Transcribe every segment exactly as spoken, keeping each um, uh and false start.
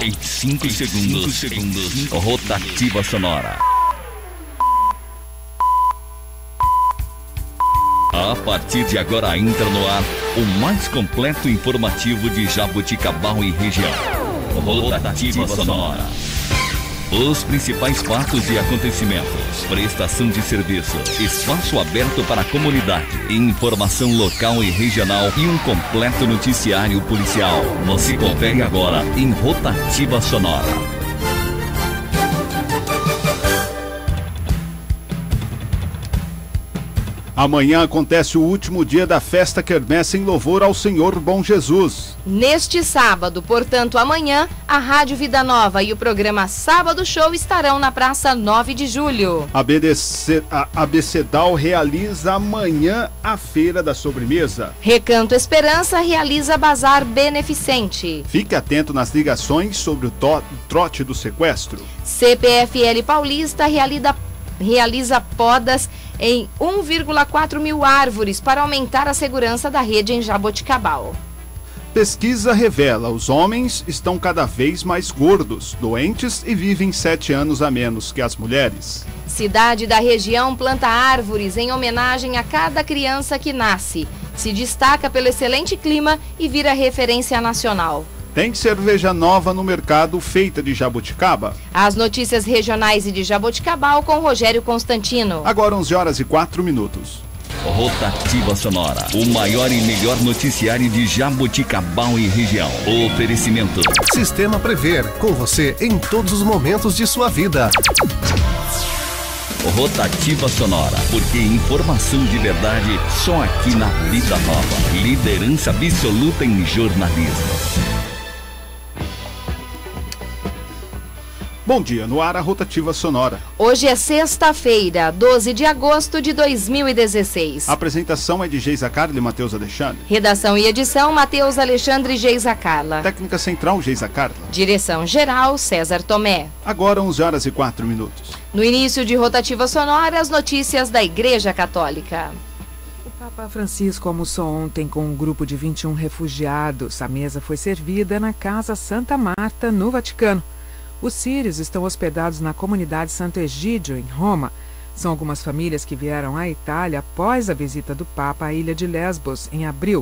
Em cinco segundos, segundos, rotativa sonora. A partir de agora entra no ar o mais completo informativo de Jaboticabal e região. Rotativa sonora. Os principais fatos e acontecimentos, prestação de serviço, espaço aberto para a comunidade, informação local e regional e um completo noticiário policial. Você confere agora em Rotativa Sonora. Amanhã acontece o último dia da festa quermesse em louvor ao Senhor Bom Jesus. Neste sábado, portanto amanhã, a Rádio Vida Nova e o programa Sábado Show estarão na Praça nove de julho. A Abecedal realiza amanhã a Feira da Sobremesa. Recanto Esperança realiza Bazar Beneficente. Fique atento nas ligações sobre o trote do sequestro. C P F L Paulista realiza, realiza podas em um vírgula quatro mil árvores para aumentar a segurança da rede em Jaboticabal. Pesquisa revela: os homens estão cada vez mais gordos, doentes e vivem sete anos a menos que as mulheres. Cidade da região planta árvores em homenagem a cada criança que nasce. Se destaca pelo excelente clima e vira referência nacional. Tem cerveja nova no mercado feita de jabuticaba? As notícias regionais e de Jaboticabal com Rogério Constantino. Agora onze horas e quatro minutos. Rotativa Sonora, o maior e melhor noticiário de Jaboticabal e região. Oferecimento Sistema Prever, com você em todos os momentos de sua vida. Rotativa Sonora, porque informação de verdade só aqui na Vida Nova. Liderança absoluta em jornalismo. Bom dia, no ar a Rotativa Sonora. Hoje é sexta-feira, doze de agosto de dois mil e dezesseis. A apresentação é de Geisa Carla e Matheus Alexandre. Redação e edição, Matheus Alexandre e Geisa Carla. Técnica central, Geisa Carla. Direção geral, César Tomé. Agora onze horas e quatro minutos. No início de Rotativa Sonora, as notícias da Igreja Católica. O Papa Francisco almoçou ontem com um grupo de vinte e um refugiados. A mesa foi servida na Casa Santa Marta, no Vaticano. Os sírios estão hospedados na comunidade Santo Egídio, em Roma. São algumas famílias que vieram à Itália após a visita do Papa à ilha de Lesbos, em abril.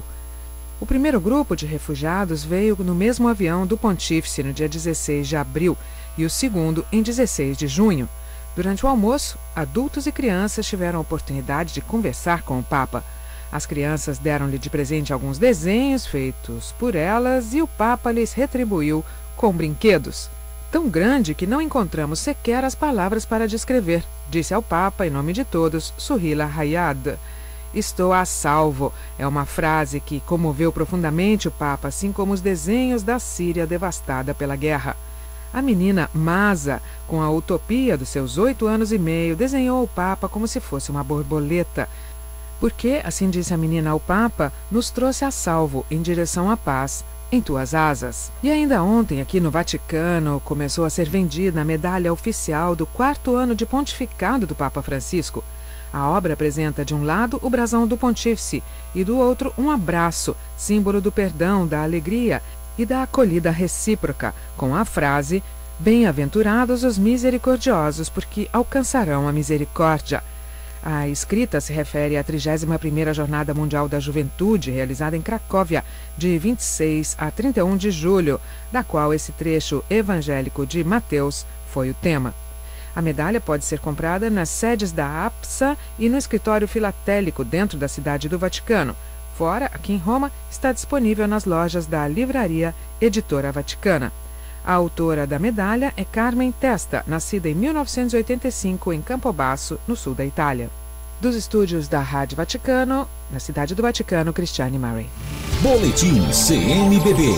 O primeiro grupo de refugiados veio no mesmo avião do Pontífice no dia dezesseis de abril e o segundo em dezesseis de junho. Durante o almoço, adultos e crianças tiveram a oportunidade de conversar com o Papa. As crianças deram-lhe de presente alguns desenhos feitos por elas e o Papa lhes retribuiu com brinquedos. Tão grande que não encontramos sequer as palavras para descrever, disse ao Papa, em nome de todos, Suhila Hayad. Estou a salvo, é uma frase que comoveu profundamente o Papa, assim como os desenhos da Síria devastada pela guerra. A menina Masa, com a utopia dos seus oito anos e meio, desenhou o Papa como se fosse uma borboleta. Porque, assim disse a menina ao Papa, nos trouxe a salvo, em direção à paz, em tuas asas. E ainda ontem, aqui no Vaticano, começou a ser vendida a medalha oficial do quarto ano de pontificado do Papa Francisco. A obra apresenta de um lado o brasão do pontífice e do outro um abraço, símbolo do perdão, da alegria e da acolhida recíproca, com a frase: bem-aventurados os misericordiosos, porque alcançarão a misericórdia. A escrita se refere à trigésima primeira Jornada Mundial da Juventude, realizada em Cracóvia, de vinte e seis a trinta e um de julho, da qual esse trecho evangélico de Mateus foi o tema. A medalha pode ser comprada nas sedes da APSA e no escritório filatélico dentro da cidade do Vaticano. Fora, aqui em Roma, está disponível nas lojas da Livraria Editora Vaticana. A autora da medalha é Carmen Testa, nascida em mil novecentos e oitenta e cinco em Campobasso, no sul da Itália. Dos estúdios da Rádio Vaticano, na cidade do Vaticano, Cristiane Murray. Boletim C N B B.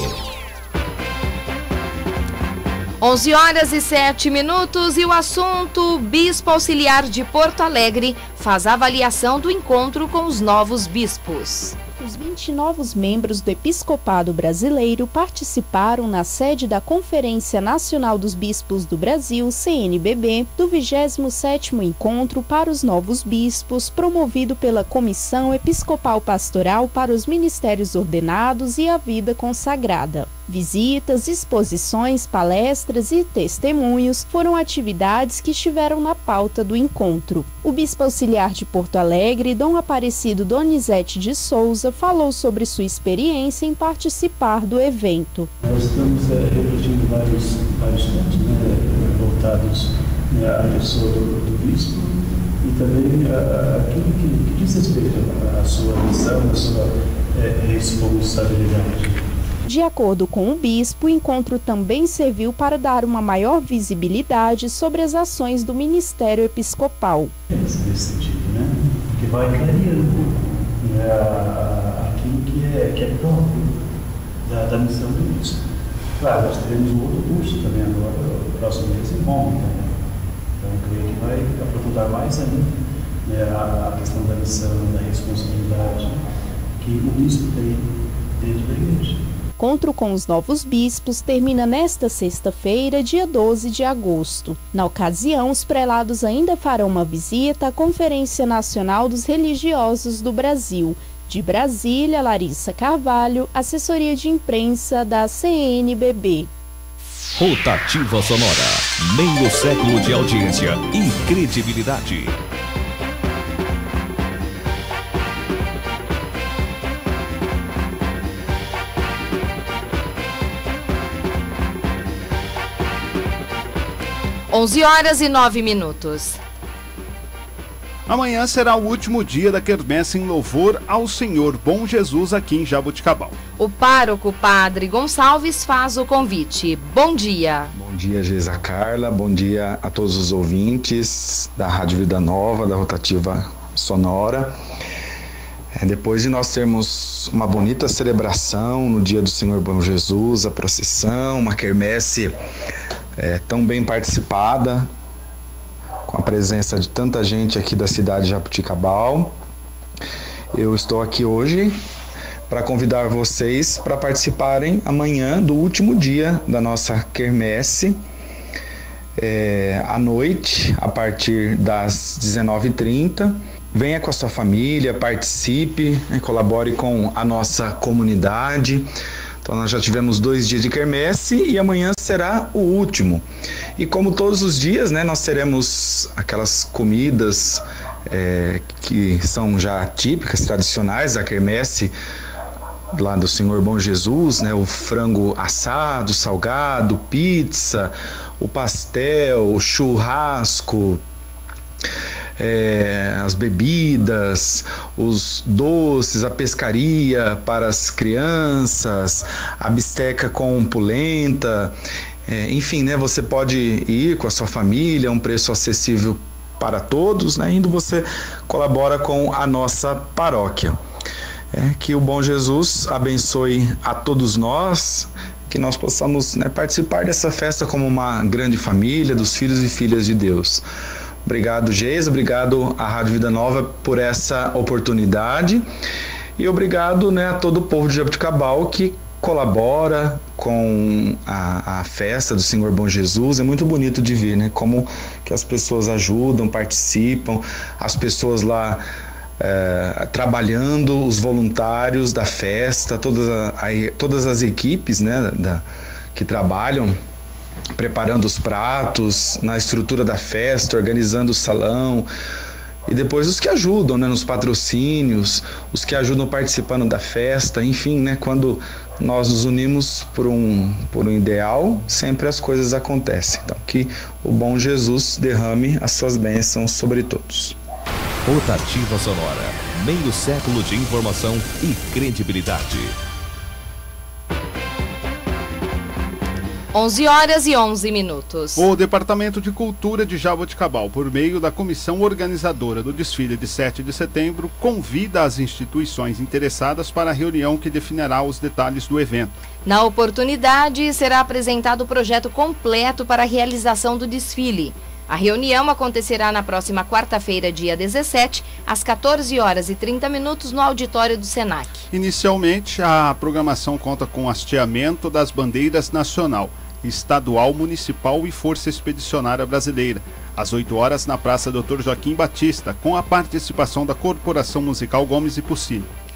onze horas e sete minutos e o assunto: Bispo Auxiliar de Porto Alegre faz avaliação do encontro com os novos bispos. Os vinte novos membros do Episcopado Brasileiro participaram na sede da Conferência Nacional dos Bispos do Brasil, C N B B, do vigésimo sétimo Encontro para os Novos Bispos, promovido pela Comissão Episcopal Pastoral para os Ministérios Ordenados e a Vida Consagrada. Visitas, exposições, palestras e testemunhos foram atividades que estiveram na pauta do encontro. O bispo auxiliar de Porto Alegre, Dom Aparecido Donizete de Souza, falou sobre sua experiência em participar do evento. Nós estamos é, refletindo vários, vários pontos, né, voltados, né, à pessoa do, do bispo e também aquilo que, que diz respeito à sua missão, à sua é, responsabilidade. De acordo com o bispo, o encontro também serviu para dar uma maior visibilidade sobre as ações do Ministério Episcopal. Nesse sentido, né? Que vai clareando, né, aquilo que é, que é próprio da, da missão do bispo. Claro, nós teremos um outro curso também agora, no próximo mês em Roma. Né? Então, eu creio que vai aprofundar mais ainda, né, a, a questão da missão, da responsabilidade que o bispo tem dentro da igreja. O encontro com os novos bispos termina nesta sexta-feira, dia doze de agosto. Na ocasião, os prelados ainda farão uma visita à Conferência Nacional dos Religiosos do Brasil. De Brasília, Larissa Carvalho, assessoria de imprensa da C N B B. Rotativa Sonora, meio século de audiência e credibilidade. onze horas e nove minutos. Amanhã será o último dia da quermesse em louvor ao Senhor Bom Jesus aqui em Jaboticabal. O pároco Padre Gonçalves faz o convite. Bom dia. Bom dia, Geisa Carla. Bom dia a todos os ouvintes da Rádio Vida Nova, da Rotativa Sonora. É, depois de nós termos uma bonita celebração no dia do Senhor Bom Jesus, a procissão, uma quermesse É, tão bem participada, com a presença de tanta gente aqui da cidade de Jaboticabal. Eu estou aqui hoje para convidar vocês para participarem amanhã do último dia da nossa quermesse, é, à noite, a partir das dezenove e trinta. Venha com a sua família, participe, né, colabore com a nossa comunidade. Então nós já tivemos dois dias de quermesse e amanhã será o último. E como todos os dias, né, nós teremos aquelas comidas é, que são já típicas, tradicionais da quermesse lá do Senhor Bom Jesus, né, o frango assado, salgado, pizza, o pastel, o churrasco, É, as bebidas, os doces, a pescaria para as crianças, a bisteca com polenta, é, enfim, né, você pode ir com a sua família, um preço acessível para todos, né, indo você colabora com a nossa paróquia. É, que o Bom Jesus abençoe a todos nós, que nós possamos, né, participar dessa festa como uma grande família dos filhos e filhas de Deus. Obrigado, Geisa, obrigado à Rádio Vida Nova por essa oportunidade e obrigado, né, a todo o povo de Jaboticabal que colabora com a, a festa do Senhor Bom Jesus. É muito bonito de ver, né, como que as pessoas ajudam, participam, as pessoas lá é, trabalhando, os voluntários da festa, todas, a, a, todas as equipes, né, da, que trabalham preparando os pratos, na estrutura da festa, organizando o salão, e depois os que ajudam, né, nos patrocínios, os que ajudam participando da festa, enfim, né, quando nós nos unimos por um, por um ideal, sempre as coisas acontecem. Então, que o Bom Jesus derrame as suas bênçãos sobre todos. Rotativa Sonora, meio século de informação e credibilidade. onze horas e onze minutos. O Departamento de Cultura de Jaboticabal, por meio da comissão organizadora do desfile de sete de setembro, convida as instituições interessadas para a reunião que definirá os detalhes do evento. Na oportunidade, será apresentado o projeto completo para a realização do desfile. A reunião acontecerá na próxima quarta-feira, dia dezessete, às quatorze horas e trinta minutos, no auditório do Senac. Inicialmente, a programação conta com hasteamento das bandeiras nacional, estadual, municipal e Força Expedicionária Brasileira, às oito horas na Praça doutor Joaquim Batista, com a participação da Corporação Musical Gomes e Puccini.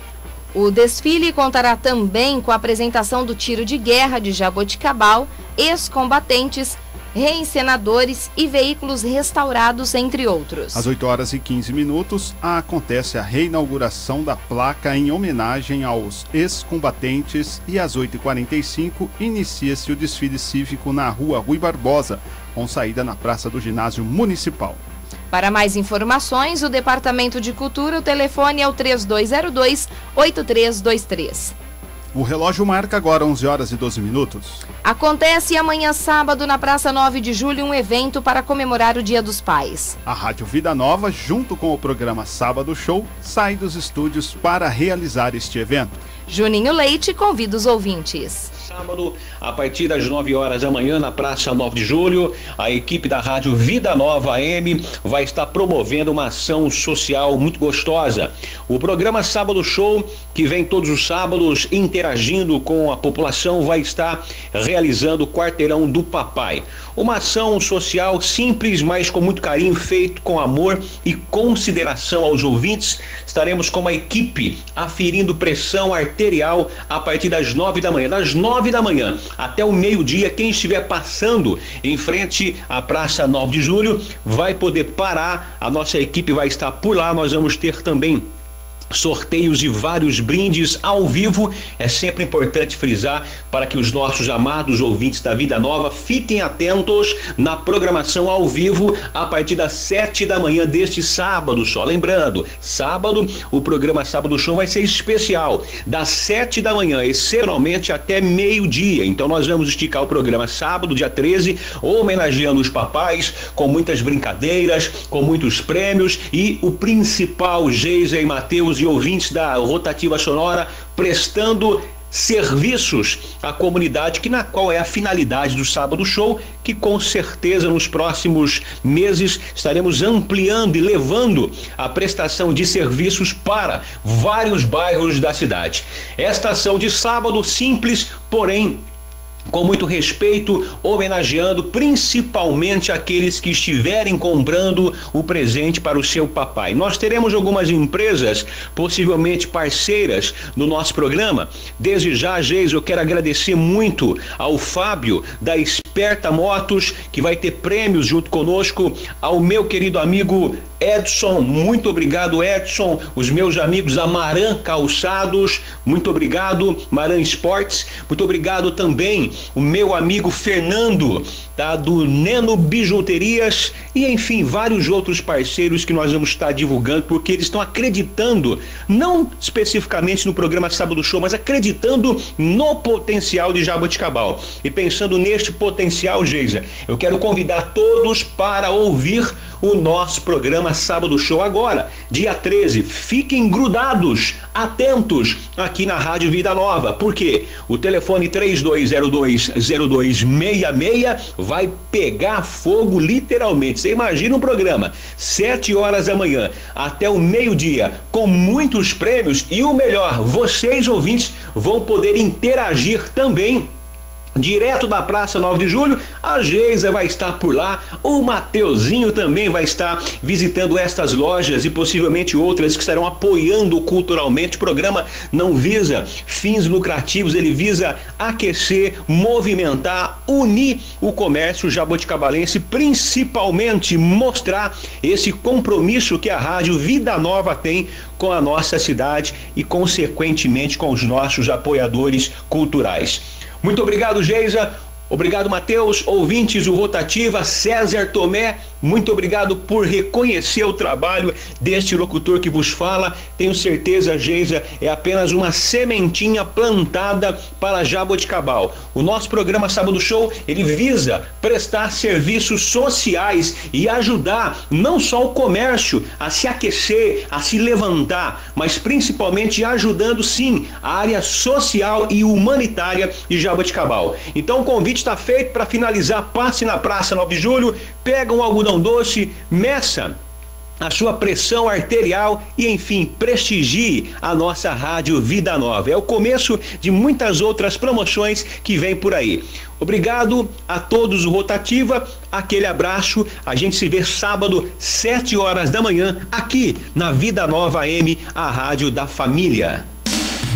O desfile contará também com a apresentação do tiro de guerra de Jaboticabal, ex-combatentes, reencenadores e veículos restaurados, entre outros. Às oito horas e quinze minutos, acontece a reinauguração da placa em homenagem aos ex-combatentes e às oito e quarenta e cinco inicia-se o desfile cívico na Rua Rui Barbosa, com saída na Praça do Ginásio Municipal. Para mais informações, o Departamento de Cultura, o telefone é o três dois zero dois, oito três dois três. O relógio marca agora onze horas e doze minutos. Acontece amanhã sábado na Praça nove de Julho um evento para comemorar o Dia dos Pais. A Rádio Vida Nova, junto com o programa Sábado Show, sai dos estúdios para realizar este evento. Juninho Leite convida os ouvintes. Sábado, a partir das nove horas da manhã, na Praça nove de Julho, a equipe da Rádio Vida Nova A M vai estar promovendo uma ação social muito gostosa. O programa Sábado Show, que vem todos os sábados interagindo com a população, vai estar realizando o Quarteirão do Papai. Uma ação social simples, mas com muito carinho, feito com amor e consideração aos ouvintes. Estaremos com uma equipe aferindo pressão arterial a partir das nove da manhã. Das nove da manhã até o meio-dia, quem estiver passando em frente à Praça nove de Julho vai poder parar. A nossa equipe vai estar por lá. Nós vamos ter também sorteios de vários brindes ao vivo. É sempre importante frisar para que os nossos amados ouvintes da Vida Nova fiquem atentos na programação ao vivo a partir das sete da manhã deste sábado. Só lembrando, sábado o programa Sábado Show vai ser especial, das sete da manhã, excepcionalmente até meio-dia. Então nós vamos esticar o programa sábado, dia treze, homenageando os papais, com muitas brincadeiras, com muitos prêmios e o principal, Geisa e Matheus e ouvintes da Rotativa Sonora prestando serviços à comunidade, que na qual é a finalidade do Sábado Show, que com certeza nos próximos meses estaremos ampliando e levando a prestação de serviços para vários bairros da cidade. Esta ação de sábado simples, porém com muito respeito, homenageando principalmente aqueles que estiverem comprando o presente para o seu papai. Nós teremos algumas empresas, possivelmente parceiras, no nosso programa. Desde já, Geis, eu quero agradecer muito ao Fábio da Esperta Motos, que vai ter prêmios junto conosco, ao meu querido amigo Edson, muito obrigado, Edson, os meus amigos da Maran Calçados, muito obrigado, Maran Esportes, muito obrigado também o meu amigo Fernando, tá, do Neno Bijuterias, e enfim, vários outros parceiros que nós vamos estar divulgando, porque eles estão acreditando, não especificamente no programa Sábado Show, mas acreditando no potencial de Jaboticabal. E pensando neste potencial, Geisa, eu quero convidar todos para ouvir o nosso programa Sábado Show agora, dia treze. Fiquem grudados, atentos aqui na Rádio Vida Nova, porque o telefone três dois zero dois, zero dois seis seis vai pegar fogo literalmente. Você imagina um programa, sete horas da manhã até o meio-dia, com muitos prêmios, e o melhor, vocês ouvintes vão poder interagir também direto da Praça nove de Julho. A Geisa vai estar por lá, o Mateuzinho também vai estar visitando estas lojas e possivelmente outras que estarão apoiando culturalmente. O programa não visa fins lucrativos, ele visa aquecer, movimentar, unir o comércio jaboticabalense, principalmente mostrar esse compromisso que a Rádio Vida Nova tem com a nossa cidade e consequentemente com os nossos apoiadores culturais. Muito obrigado, Geisa. Obrigado, Matheus. Ouvintes do Rotativa, César Tomé, muito obrigado por reconhecer o trabalho deste locutor que vos fala. Tenho certeza, Geisa, é apenas uma sementinha plantada para Jaboticabal. O nosso programa Sábado Show, ele visa prestar serviços sociais e ajudar não só o comércio a se aquecer, a se levantar, mas principalmente ajudando, sim, a área social e humanitária de Jaboticabal. Então o convite está feito. Para finalizar, passe na Praça nove de Julho, pega um algodão doce, meça a sua pressão arterial e, enfim, prestigie a nossa Rádio Vida Nova. É o começo de muitas outras promoções que vem por aí. Obrigado a todos do Rotativa, aquele abraço. A gente se vê sábado, sete horas da manhã, aqui na Vida Nova A M, a rádio da família.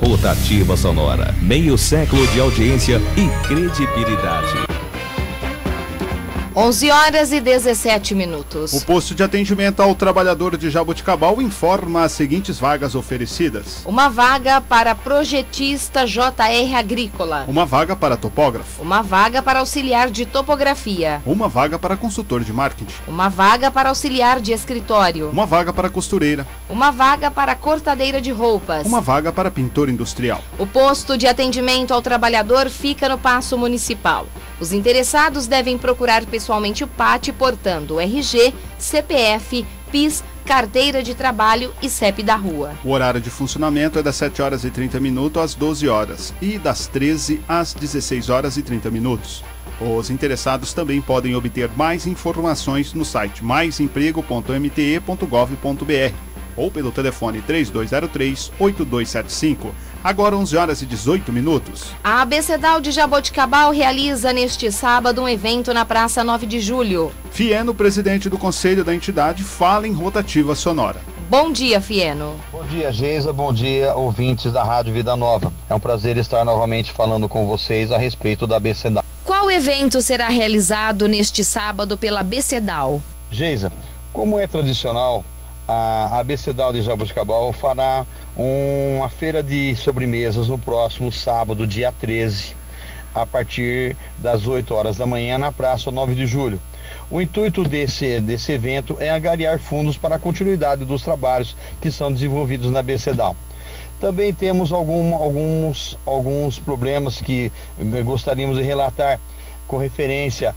Rotativa Sonora, meio século de audiência e credibilidade. onze horas e dezessete minutos. O posto de atendimento ao trabalhador de Jaboticabal informa as seguintes vagas oferecidas. Uma vaga para projetista J R Agrícola. Uma vaga para topógrafo. Uma vaga para auxiliar de topografia. Uma vaga para consultor de marketing. Uma vaga para auxiliar de escritório. Uma vaga para costureira. Uma vaga para cortadeira de roupas. Uma vaga para pintor industrial. O posto de atendimento ao trabalhador fica no Paço Municipal. Os interessados devem procurar pessoalmente o P A T portando o R G, C P F, P I S, carteira de trabalho e C E P da rua. O horário de funcionamento é das sete horas e trinta minutos às doze horas e das treze às dezesseis horas e trinta minutos. Os interessados também podem obter mais informações no site mais emprego ponto m t e ponto gov ponto b r ou pelo telefone três dois zero três, oito dois sete cinco. Agora onze horas e dezoito minutos. A Abecedal de Jaboticabal realiza neste sábado um evento na Praça nove de Julho. Fieno, presidente do conselho da entidade, fala em Rotativa Sonora. Bom dia, Fieno. Bom dia, Geisa. Bom dia, ouvintes da Rádio Vida Nova. É um prazer estar novamente falando com vocês a respeito da Abecedal. Qual evento será realizado neste sábado pela Abecedal? Geisa, como é tradicional, a Abecedal de Jaboticabal fará uma feira de sobremesas no próximo sábado, dia treze, a partir das oito horas da manhã, na Praça nove de Julho. O intuito desse, desse evento é angariar fundos para a continuidade dos trabalhos que são desenvolvidos na Abecedal. Também temos algum, alguns, alguns problemas que gostaríamos de relatar com referência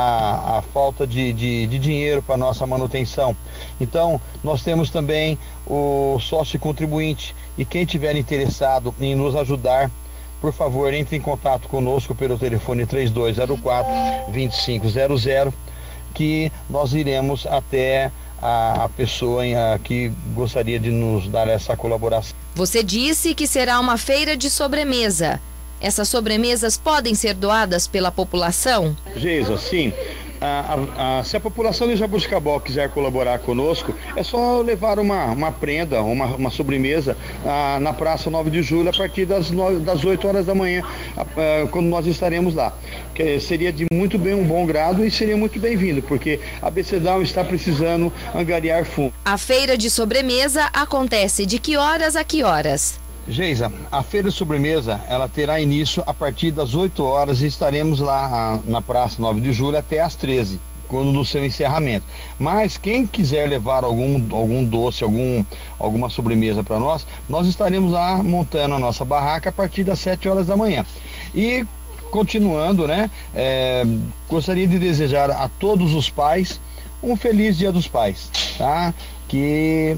à, à falta de, de, de dinheiro para nossa manutenção. Então, nós temos também o sócio contribuinte, e quem tiver interessado em nos ajudar, por favor, entre em contato conosco pelo telefone três dois zero quatro, dois cinco zero zero, que nós iremos até a, a pessoa em, a, que gostaria de nos dar essa colaboração. Você disse que será uma feira de sobremesa. Essas sobremesas podem ser doadas pela população? Geisa, sim. A, a, a, se a população de Jaboticabal quiser colaborar conosco, é só levar uma, uma prenda, uma, uma sobremesa a, na Praça nove de Julho a partir das, nove, das oito horas da manhã, a, a, quando nós estaremos lá. Que seria de muito bem um bom grado e seria muito bem-vindo, porque a Abecedal está precisando angariar fundos. A feira de sobremesa acontece de que horas a que horas? Geisa, a feira de sobremesa, ela terá início a partir das oito horas e estaremos lá a, na Praça nove de Julho até às treze, quando do seu encerramento. Mas quem quiser levar algum, algum doce, algum, alguma sobremesa para nós, nós estaremos lá montando a nossa barraca a partir das sete horas da manhã. E continuando, né, é, gostaria de desejar a todos os pais um feliz Dia dos Pais, tá? Que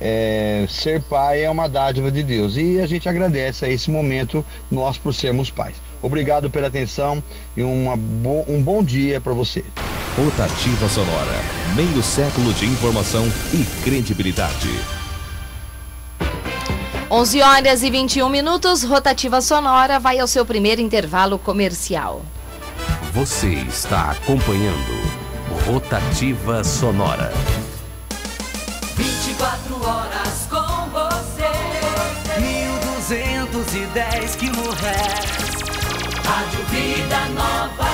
É, ser pai é uma dádiva de Deus e a gente agradece a esse momento nós por sermos pais. Obrigado pela atenção e uma bo um bom dia para você. Rotativa Sonora, meio século de informação e credibilidade. onze horas e vinte e um minutos, Rotativa Sonora vai ao seu primeiro intervalo comercial. Você está acompanhando Rotativa Sonora. vinte e quatro horas com você. mil duzentos e dez quilohertz. Rádio Vida Nova.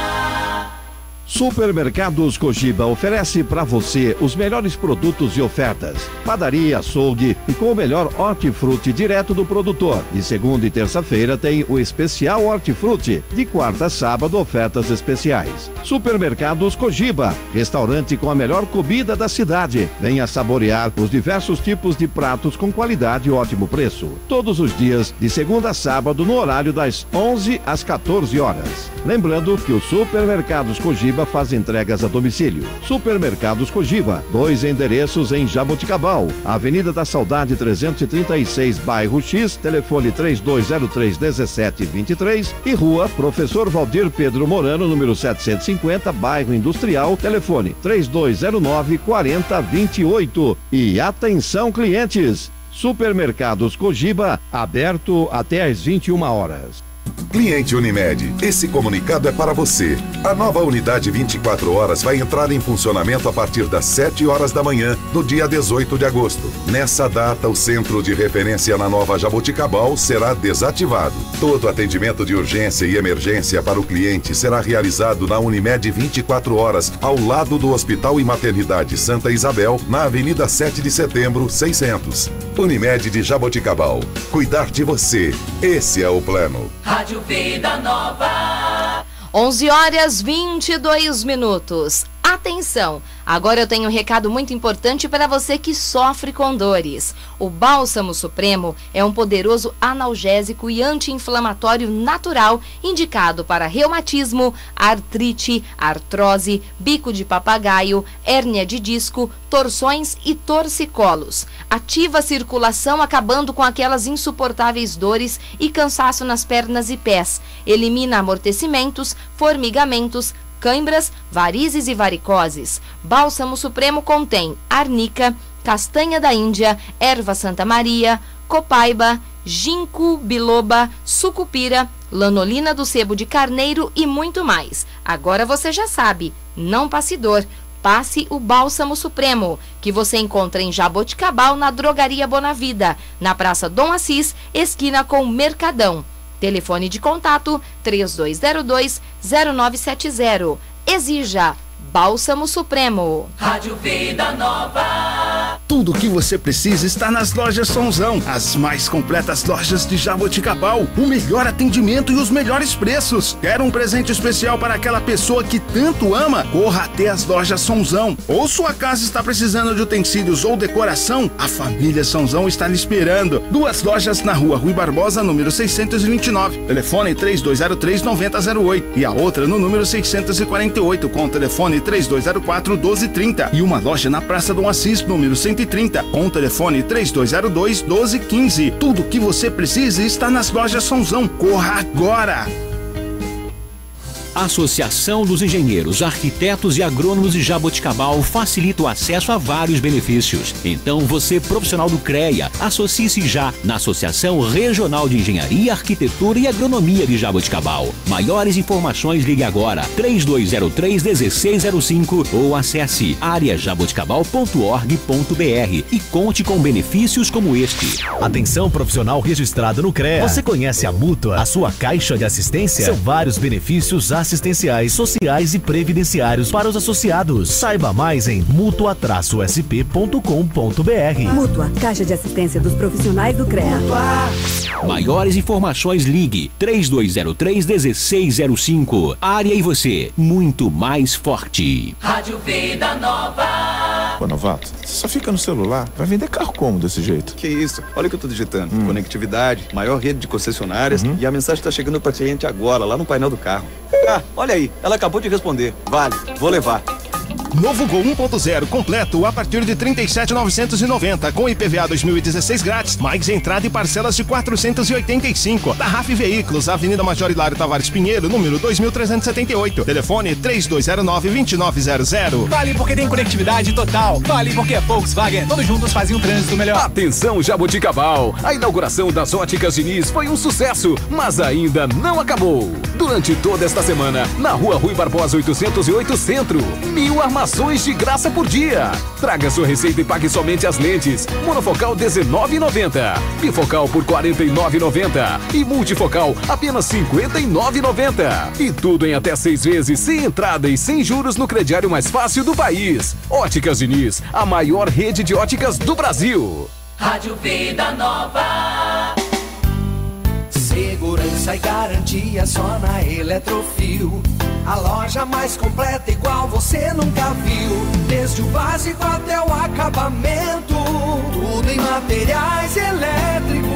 Supermercados Cogiba oferece para você os melhores produtos e ofertas. Padaria, açougue e com o melhor hortifruti direto do produtor. De segunda e terça-feira tem o especial hortifruti. De quarta a sábado, ofertas especiais. Supermercados Cogiba, restaurante com a melhor comida da cidade. Venha saborear os diversos tipos de pratos com qualidade e ótimo preço. Todos os dias, de segunda a sábado, no horário das onze às quatorze horas. Lembrando que o Supermercados Cogiba faz entregas a domicílio. Supermercados Cogiba, dois endereços em Jaboticabal, Avenida da Saudade trezentos e trinta e seis, bairro X, telefone três dois zero três, um sete dois três e Rua Professor Valdir Pedro Morano, número setecentos e cinquenta, bairro Industrial, telefone três dois zero nove, quatro zero dois oito. E atenção, clientes! Supermercados Cogiba, aberto até às vinte e uma horas. Cliente Unimed, esse comunicado é para você. A nova unidade vinte e quatro horas vai entrar em funcionamento a partir das sete horas da manhã, no dia dezoito de agosto. Nessa data, o centro de referência na Nova Jaboticabal será desativado. Todo atendimento de urgência e emergência para o cliente será realizado na Unimed vinte e quatro horas, ao lado do Hospital e Maternidade Santa Isabel, na Avenida sete de Setembro, seiscentos. Unimed de Jaboticabal. Cuidar de você. Esse é o plano. Rádio Vida Nova. onze horas e vinte e dois minutos. Atenção! Agora eu tenho um recado muito importante para você que sofre com dores. O Bálsamo Supremo é um poderoso analgésico e anti-inflamatório natural indicado para reumatismo, artrite, artrose, bico de papagaio, hérnia de disco, torções e torcicolos. Ativa a circulação, acabando com aquelas insuportáveis dores e cansaço nas pernas e pés. Elimina amortecimentos, formigamentos, cãibras, varizes e varicoses. Bálsamo Supremo contém arnica, castanha da Índia, erva Santa Maria, copaiba, ginkgo biloba, sucupira, lanolina do sebo de carneiro e muito mais. Agora você já sabe, não passe dor. Passe o Bálsamo Supremo, que você encontra em Jaboticabal, na Drogaria Bonavida, na Praça Dom Assis, esquina com Mercadão. Telefone de contato três dois zero dois, zero nove sete zero. Exija Bálsamo Supremo. Rádio Vida Nova. Tudo o que você precisa está nas lojas Sonzão, as mais completas lojas de Jaboticabal, o melhor atendimento e os melhores preços. Quer um presente especial para aquela pessoa que tanto ama? Corra até as lojas Sonzão. Ou sua casa está precisando de utensílios ou decoração? A família Sonzão está lhe esperando. Duas lojas na Rua Rui Barbosa, número seiscentos e vinte e nove. Telefone três dois zero três, nove zero zero oito. E a outra no número seiscentos e quarenta e oito, com o telefone três dois zero quatro, um dois três zero. E uma loja na Praça Dom Assis, número cento e trinta, com o telefone três dois zero dois, um dois um cinco. Tudo o que você precisa está nas lojas Sonzão. Corra agora! Associação dos Engenheiros, Arquitetos e Agrônomos de Jaboticabal facilita o acesso a vários benefícios. Então, você, profissional do CREA, associe-se já na Associação Regional de Engenharia, Arquitetura e Agronomia de Jaboticabal. Maiores informações, ligue agora três dois zero três, um seis zero cinco ou acesse área jaboticabal ponto org ponto br e conte com benefícios como este. Atenção profissional registrado no CREA. Você conhece a Mútua, a sua caixa de assistência? São vários benefícios assistenciais, sociais e previdenciários para os associados. Saiba mais em mútua traço s p ponto com ponto br. Mútua, Caixa de Assistência dos Profissionais do CREA. Maiores informações, ligue três dois zero três, um seis zero cinco. Área e você, muito mais forte. Rádio Vida Nova. Pô, novato, você só fica no celular. Vai vender carro como desse jeito? Que isso? Olha o que eu tô digitando. Hum. Conectividade, maior rede de concessionárias, uhum. E a mensagem tá chegando pra cliente agora, lá no painel do carro. Ah, olha aí, ela acabou de responder. Vale, vou levar. Novo Gol um ponto zero completo a partir de trinta e sete mil novecentos e noventa, com I P V A dois mil e dezesseis grátis, mais entrada e parcelas de quatrocentos e oitenta e cinco. Da R A F Veículos, Avenida Major Hilário Tavares Pinheiro, número dois mil trezentos e setenta e oito. Telefone três dois zero nove, dois nove zero zero. Vale porque tem conectividade total. Vale porque é Volkswagen. Todos juntos fazem um trânsito melhor. Atenção, Jaboticabal. A inauguração das Óticas Diniz foi um sucesso, mas ainda não acabou. Durante toda esta semana, na Rua Rui Barbosa oitocentos e oito Centro, mil armações de graça por dia. Traga sua receita e pague somente as lentes. Monofocal dezenove reais e noventa centavos, bifocal por quarenta e nove reais e noventa centavos e multifocal apenas cinquenta e nove reais e noventa centavos. E tudo em até seis vezes, sem entrada e sem juros no crediário mais fácil do país. Óticas Diniz, a maior rede de óticas do Brasil. Rádio Vida Nova. Segurança e garantia só na Eletrofil. A loja mais completa igual você nunca viu. Desde o básico até o acabamento, tudo em materiais elétricos.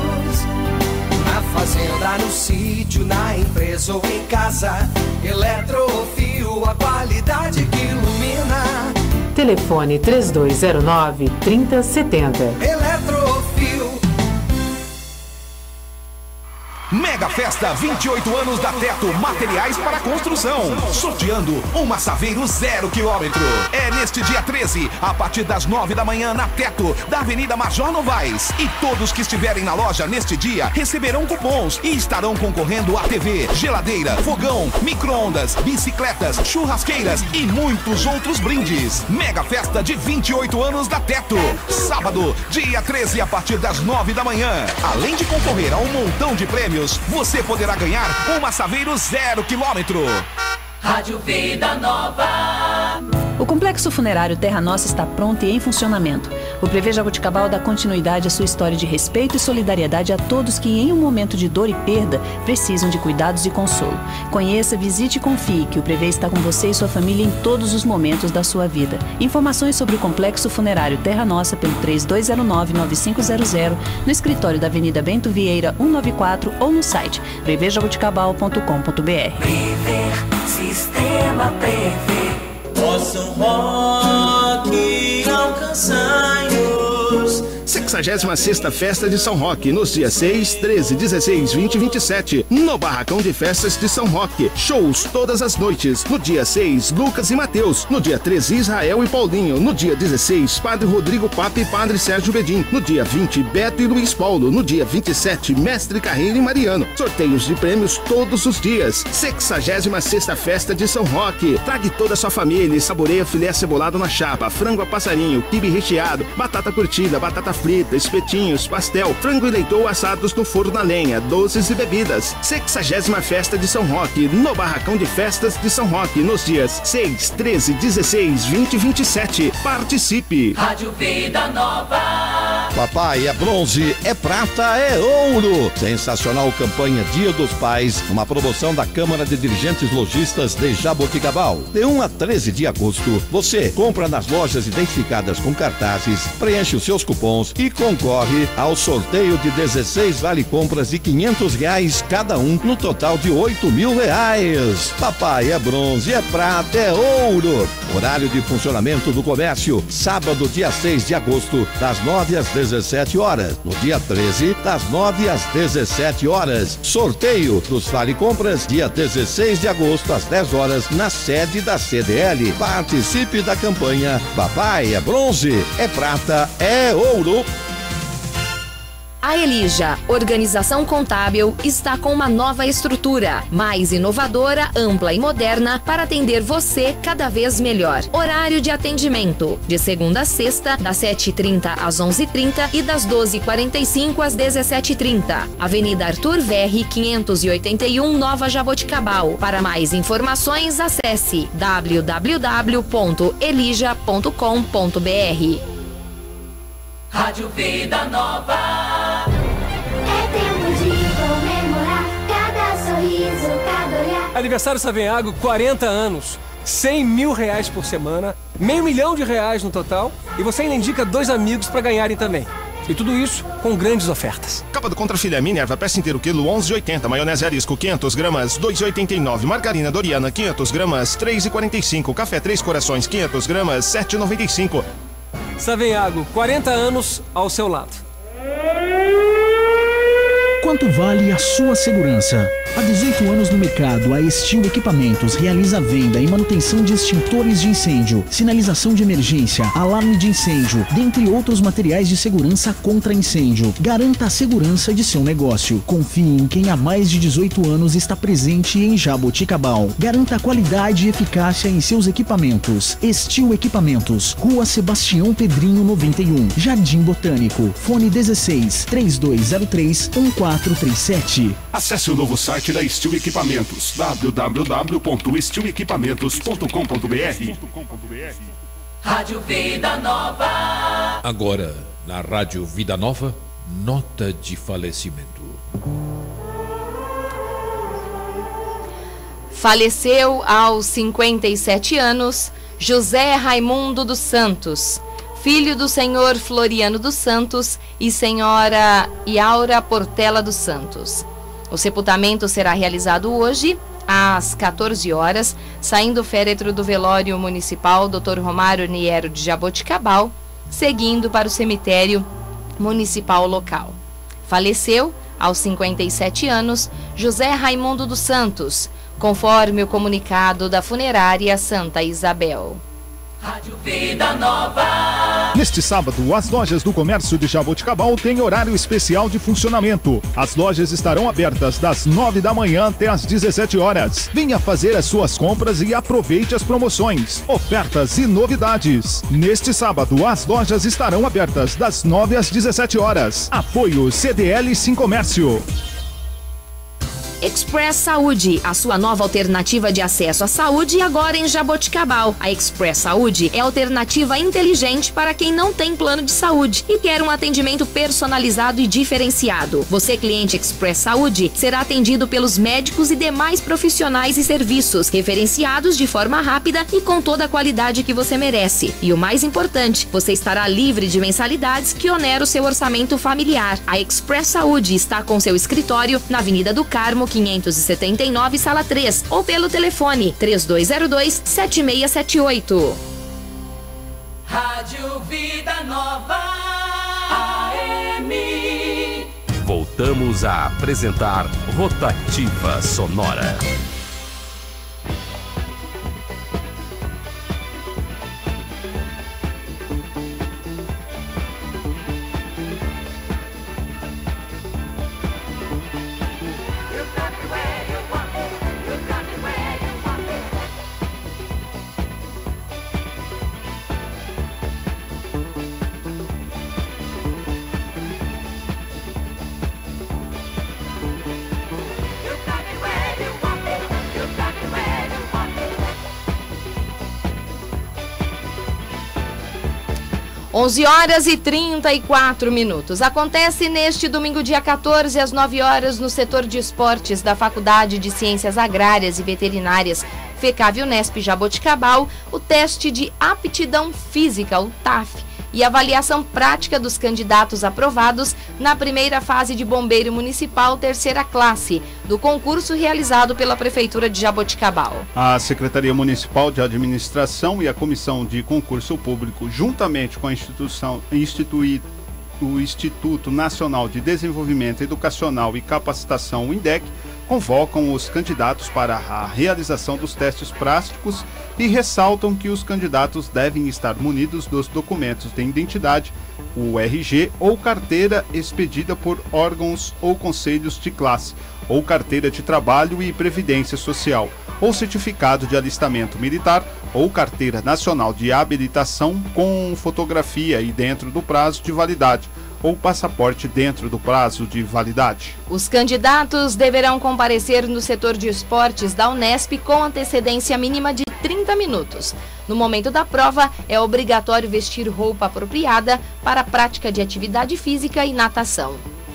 Na fazenda, no sítio, na empresa ou em casa, Eletrofil, a qualidade que ilumina. Telefone três dois zero nove, três zero sete zero. Eletrofil. Mega Festa vinte e oito anos da Teto Materiais para Construção. Sorteando uma Saveiro zero quilômetro. É neste dia treze, a partir das nove da manhã, na Teto, da Avenida Major Novaes. E todos que estiverem na loja neste dia receberão cupons e estarão concorrendo a T V, geladeira, fogão, micro-ondas, bicicletas, churrasqueiras e muitos outros brindes. Mega Festa de vinte e oito anos da Teto. Sábado, dia treze, a partir das nove da manhã. Além de concorrer a um montão de prêmios, você poderá ganhar uma Saveiro zero quilômetro. Rádio Vida Nova. O Complexo Funerário Terra Nossa está pronto e em funcionamento. O Prevê Jaboticabal dá continuidade à sua história de respeito e solidariedade a todos que, em um momento de dor e perda, precisam de cuidados e consolo. Conheça, visite e confie que o Prevê está com você e sua família em todos os momentos da sua vida. Informações sobre o Complexo Funerário Terra Nossa pelo três dois zero nove, nove cinco zero zero, no escritório da Avenida Bento Vieira, cento e noventa e quatro ou no site prevê jaboticabal ponto com ponto br. Prevê, Sistema Prevê. Possam rock alcançai-nos. sexagésima sexta Festa de São Roque, nos dias seis, treze, dezesseis, vinte e vinte e sete, no Barracão de Festas de São Roque. Shows todas as noites. No dia seis, Lucas e Mateus. No dia treze, Israel e Paulinho. No dia dezesseis, Padre Rodrigo Papa e Padre Sérgio Bedim. No dia vinte, Beto e Luiz Paulo. No dia vinte e sete, Mestre Carreiro e Mariano. Sorteios de prêmios todos os dias. sexagésima sexta Festa de São Roque. Trague toda a sua família e saboreia filé cebolado na chapa, frango a passarinho, quibe recheado, batata curtida, batata frita, espetinhos, pastel, frango e leitão assados no forno a lenha, doces e bebidas. sexagésima Festa de São Roque, no Barracão de Festas de São Roque, nos dias seis, treze, dezesseis, vinte e vinte e sete. Participe! Rádio Vida Nova. Papai, é bronze, é prata, é ouro. Sensacional campanha Dia dos Pais, uma promoção da Câmara de Dirigentes Lojistas de Jaboticabal. De um a treze de agosto, você compra nas lojas identificadas com cartazes, preenche os seus cupons e concorre ao sorteio de dezesseis vale-compras de quinhentos reais cada um, no total de oito mil reais. Papai, é bronze, é prata, é ouro. Horário de funcionamento do comércio, sábado, dia seis de agosto, das nove às dezessete horas. No dia treze, das nove às dezessete horas. Sorteio dos vale-compras, dia dezesseis de agosto, às dez horas, na sede da C D L. Participe da campanha Papai, é bronze, é prata, é ouro. A Elija, organização contábil, está com uma nova estrutura, mais inovadora, ampla e moderna para atender você cada vez melhor. Horário de atendimento, de segunda a sexta, das sete e trinta às onze e trinta e das doze e quarenta e cinco às dezessete e trinta. Avenida Arthur Verri, quinhentos e oitenta e um, Nova Jaboticabal. Para mais informações, acesse w w w ponto elija ponto com ponto br. Rádio Vida Nova. É tempo de comemorar cada sorriso, cada olhar. Aniversário Savenhago, quarenta anos, cem mil reais por semana, meio milhão de reais no total, e você ainda indica dois amigos para ganharem também. E tudo isso com grandes ofertas. Capa do Contra Filé Minerva, peça inteiro quilo onze e oitenta, maionese Arisco quinhentas gramas, dois e oitenta e nove, margarina Doriana quinhentas gramas, três e quarenta e cinco, café Três Corações quinhentas gramas, sete e noventa e cinco. Savenhago, quarenta anos ao seu lado. Quanto vale a sua segurança? Há dezoito anos no mercado, a Estil Equipamentos realiza a venda e manutenção de extintores de incêndio, sinalização de emergência, alarme de incêndio, dentre outros materiais de segurança contra incêndio. Garanta a segurança de seu negócio. Confie em quem há mais de dezoito anos está presente em Jaboticabal. Garanta a qualidade e eficácia em seus equipamentos. Estil Equipamentos, Rua Sebastião Pedrinho noventa e um, Jardim Botânico. Fone dezesseis, três dois zero três, um quatro três sete. Acesse o novo site da Estil Equipamentos, w w w ponto estil equipamentos ponto com ponto br. Rádio Vida Nova. Agora, na Rádio Vida Nova, nota de falecimento. Faleceu aos cinquenta e sete anos José Raimundo dos Santos, filho do senhor Floriano dos Santos e senhora Iaura Portela dos Santos. O sepultamento será realizado hoje, às quatorze horas, saindo o féretro do velório municipal doutor Romário Niero de Jaboticabal, seguindo para o cemitério municipal local. Faleceu, aos cinquenta e sete anos, José Raimundo dos Santos, conforme o comunicado da funerária Santa Isabel. Rádio Vida Nova. Neste sábado, as lojas do comércio de Jaboticabal têm horário especial de funcionamento. As lojas estarão abertas das nove da manhã até as dezessete horas. Venha fazer as suas compras e aproveite as promoções, ofertas e novidades. Neste sábado, as lojas estarão abertas das nove às dezessete horas. Apoio C D L Sim Comércio. Express Saúde, a sua nova alternativa de acesso à saúde agora em Jaboticabal. A Express Saúde é a alternativa inteligente para quem não tem plano de saúde e quer um atendimento personalizado e diferenciado. Você, cliente Express Saúde, será atendido pelos médicos e demais profissionais e serviços, referenciados de forma rápida e com toda a qualidade que você merece. E o mais importante, você estará livre de mensalidades que oneram o seu orçamento familiar. A Express Saúde está com seu escritório na Avenida do Carmo, quinhentos e setenta e nove, sala três, ou pelo telefone três dois zero dois, sete seis sete oito. Rádio Vida Nova A M. Voltamos a apresentar Rotativa Sonora. onze horas e trinta e quatro minutos. Acontece neste domingo, dia quatorze, às nove horas, no setor de esportes da Faculdade de Ciências Agrárias e Veterinárias FECAV Unesp Jaboticabal, o teste de aptidão física, o T A F, e avaliação prática dos candidatos aprovados na primeira fase de Bombeiro Municipal terceira classe, do concurso realizado pela Prefeitura de Jaboticabal. A Secretaria Municipal de Administração e a Comissão de Concurso Público, juntamente com a instituição institui, o Instituto Nacional de Desenvolvimento Educacional e Capacitação, o INDEC, convocam os candidatos para a realização dos testes práticos e ressaltam que os candidatos devem estar munidos dos documentos de identidade, o R G ou carteira expedida por órgãos ou conselhos de classe, ou carteira de trabalho e previdência social, ou certificado de alistamento militar, ou carteira nacional de habilitação com fotografia e dentro do prazo de validade, ou passaporte dentro do prazo de validade. Os candidatos deverão comparecer no setor de esportes da Unesp com antecedência mínima de trinta minutos. No momento da prova, é obrigatório vestir roupa apropriada para a prática de atividade física e natação.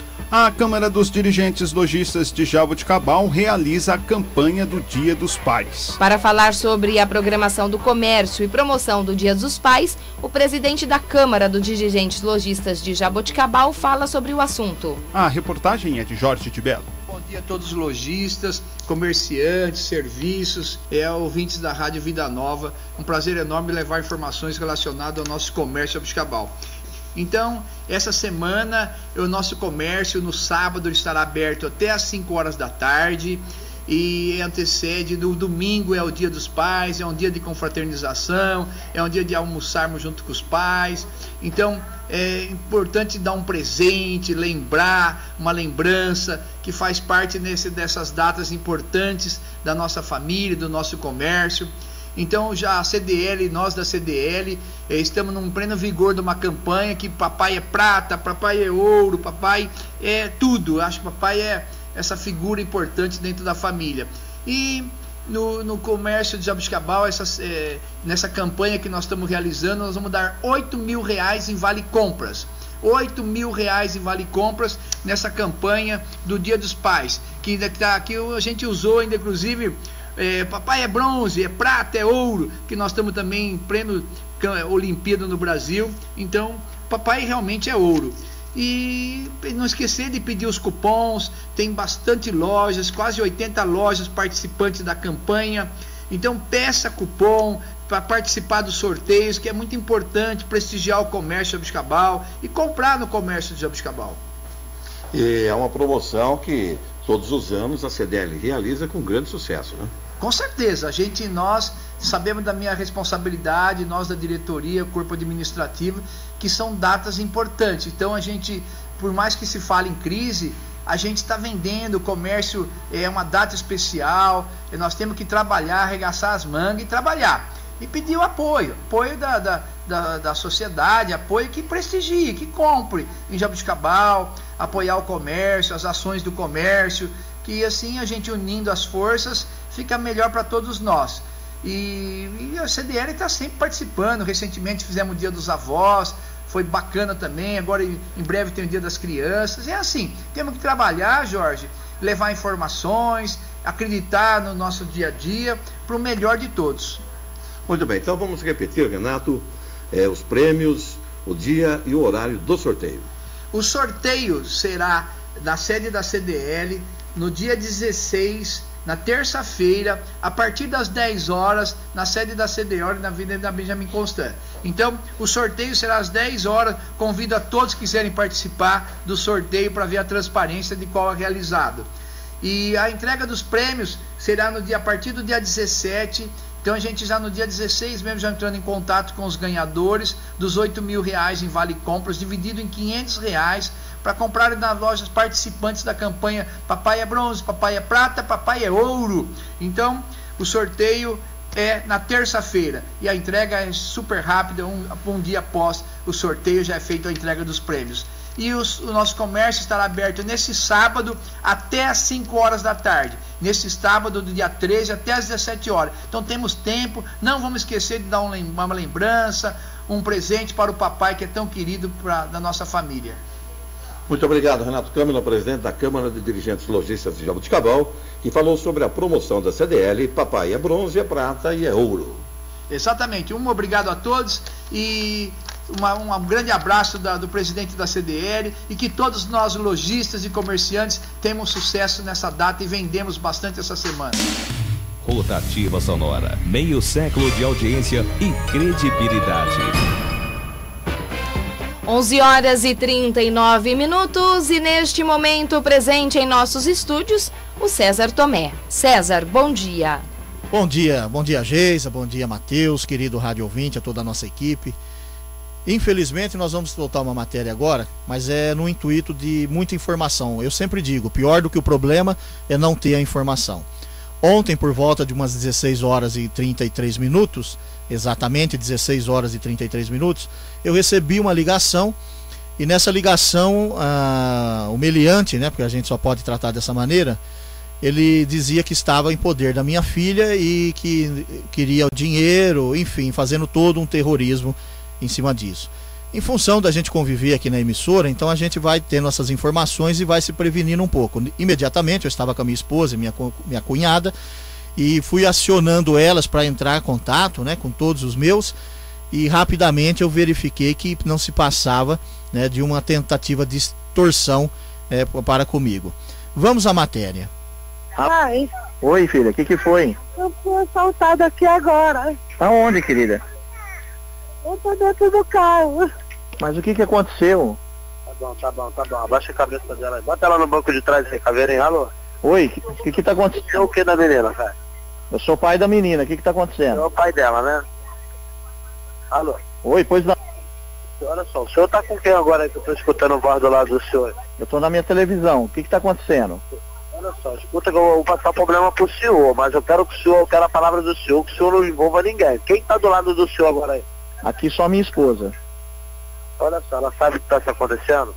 A Câmara dos Dirigentes Lojistas de Jaboticabal realiza a campanha do Dia dos Pais. Para falar sobre a programação do comércio e promoção do Dia dos Pais, o presidente da Câmara dos Dirigentes Lojistas de Jaboticabal fala sobre o assunto. A reportagem é de Jorge de Belo. Bom dia a todos os lojistas, comerciantes, serviços, é, ouvintes da Rádio Vida Nova. Um prazer enorme levar informações relacionadas ao nosso comércio Jaboticabal. Então, essa semana, o nosso comércio no sábado estará aberto até às cinco horas da tarde e antecede, no domingo é o Dia dos Pais, é um dia de confraternização, é um dia de almoçarmos junto com os pais. Então, é importante dar um presente, lembrar, uma lembrança que faz parte nesse, dessas datas importantes da nossa família, do nosso comércio. Então já a C D L, nós da C D L, eh, estamos num pleno vigor de uma campanha que papai é prata, papai é ouro, papai é tudo. Eu acho que papai é essa figura importante dentro da família. E no, no comércio de Jaboticabal, essas, eh, nessa campanha que nós estamos realizando, nós vamos dar oito mil reais em vale compras. oito mil reais em vale compras nessa campanha do Dia dos Pais, que, tá, que a gente usou ainda, inclusive... É, papai é bronze, é prata, é ouro, que nós estamos também em pleno Olimpíada no Brasil. Então, papai realmente é ouro. E não esquecer de pedir os cupons, tem bastante lojas, quase oitenta lojas participantes da campanha. Então, peça cupom para participar dos sorteios, que é muito importante prestigiar o comércio de Jaboticabal e comprar no comércio de Jaboticabal. E é uma promoção que todos os anos a C D L realiza com grande sucesso, né? Com certeza, a gente, nós sabemos da minha responsabilidade, nós da diretoria, corpo administrativo, que são datas importantes. Então a gente, por mais que se fale em crise, a gente está vendendo, o comércio é uma data especial, e nós temos que trabalhar, arregaçar as mangas e trabalhar. E pedir o apoio, apoio da, da, da, da sociedade, apoio que prestigie, que compre em Jaboticabal, apoiar o comércio, as ações do comércio, que assim a gente unindo as forças fica melhor para todos nós. E, e a C D L está sempre participando. Recentemente fizemos o Dia dos Avós, foi bacana também. Agora em, em breve tem o Dia das Crianças. É assim, temos que trabalhar, Jorge, levar informações, acreditar no nosso dia a dia para o melhor de todos. Muito bem, então vamos repetir, Renato, é, os prêmios, o dia e o horário do sorteio. O sorteio será na sede da C D L no dia dezesseis, na terça-feira, a partir das dez horas, na sede da C D L, na Avenida Benjamin Constant. Então, o sorteio será às dez horas. Convido a todos que quiserem participar do sorteio para ver a transparência de qual é realizado. E a entrega dos prêmios será no dia, a partir do dia dezessete. Então a gente já no dia dezesseis mesmo já entrando em contato com os ganhadores dos oito mil reais em Vale Compras, dividido em quinhentos reais, para comprarem nas lojas participantes da campanha Papai é Bronze, Papai é Prata, Papai é Ouro. Então o sorteio é na terça-feira e a entrega é super rápida, um, um dia após o sorteio já é feita a entrega dos prêmios. E os, o nosso comércio estará aberto nesse sábado até às cinco horas da tarde. Nesse sábado, do dia treze até às dezessete horas. Então temos tempo, não vamos esquecer de dar um, uma lembrança, um presente para o papai que é tão querido pra, da nossa família. Muito obrigado, Renato Câmara, presidente da Câmara de Dirigentes Lojistas de Jaboticabal, que falou sobre a promoção da C D L, Papai é Bronze, é Prata e é Ouro. Exatamente, um obrigado a todos e uma, um grande abraço da, do presidente da C D L e que todos nós lojistas e comerciantes tenhamos sucesso nessa data e vendemos bastante essa semana. Rotativa Sonora, meio século de audiência e credibilidade. onze horas e trinta e nove minutos e neste momento presente em nossos estúdios o César Tomé. César, bom dia. Bom dia, bom dia Geisa, bom dia Matheus, querido rádio ouvinte, a toda a nossa equipe. Infelizmente nós vamos soltar uma matéria agora, mas é no intuito de muita informação. Eu sempre digo, pior do que o problema é não ter a informação. Ontem, por volta de umas dezesseis horas e trinta e três minutos, exatamente dezesseis horas e trinta e três minutos, eu recebi uma ligação e nessa ligação ah, o meliante, né, porque a gente só pode tratar dessa maneira, ele dizia que estava em poder da minha filha e que queria o dinheiro, enfim, fazendo todo um terrorismo em cima disso. Em função da gente conviver aqui na emissora, então a gente vai tendo essas informações e vai se prevenindo um pouco. Imediatamente eu estava com a minha esposa e minha, minha cunhada e fui acionando elas para entrar em contato, né, com todos os meus, e rapidamente eu verifiquei que não se passava, né, de uma tentativa de extorsão é, para comigo. Vamos à matéria. Ai, Oi, filha, o que que foi? eu fui assaltada aqui agora. Aonde, querida? Eu tô dentro do carro. Mas o que que aconteceu? Tá bom, tá bom, tá bom. Abaixa a cabeça dela aí. Bota ela no banco de trás aí, caveira, hein? Alô? Oi, o que que tá acontecendo? Você é o que da menina, cara? Eu sou pai da menina, o que que tá acontecendo? Você é o pai dela, né? Alô? Oi, pois não. Olha só, o senhor tá com quem agora aí que eu tô escutando o voz do lado do senhor? Eu tô na minha televisão, o que que tá acontecendo? Olha só, escuta que eu vou passar problema pro senhor, mas eu quero que o senhor, eu quero a palavra do senhor, que o senhor não envolva ninguém. Quem tá do lado do senhor agora aí? Aqui só minha esposa. Olha só, ela sabe o que tá se acontecendo?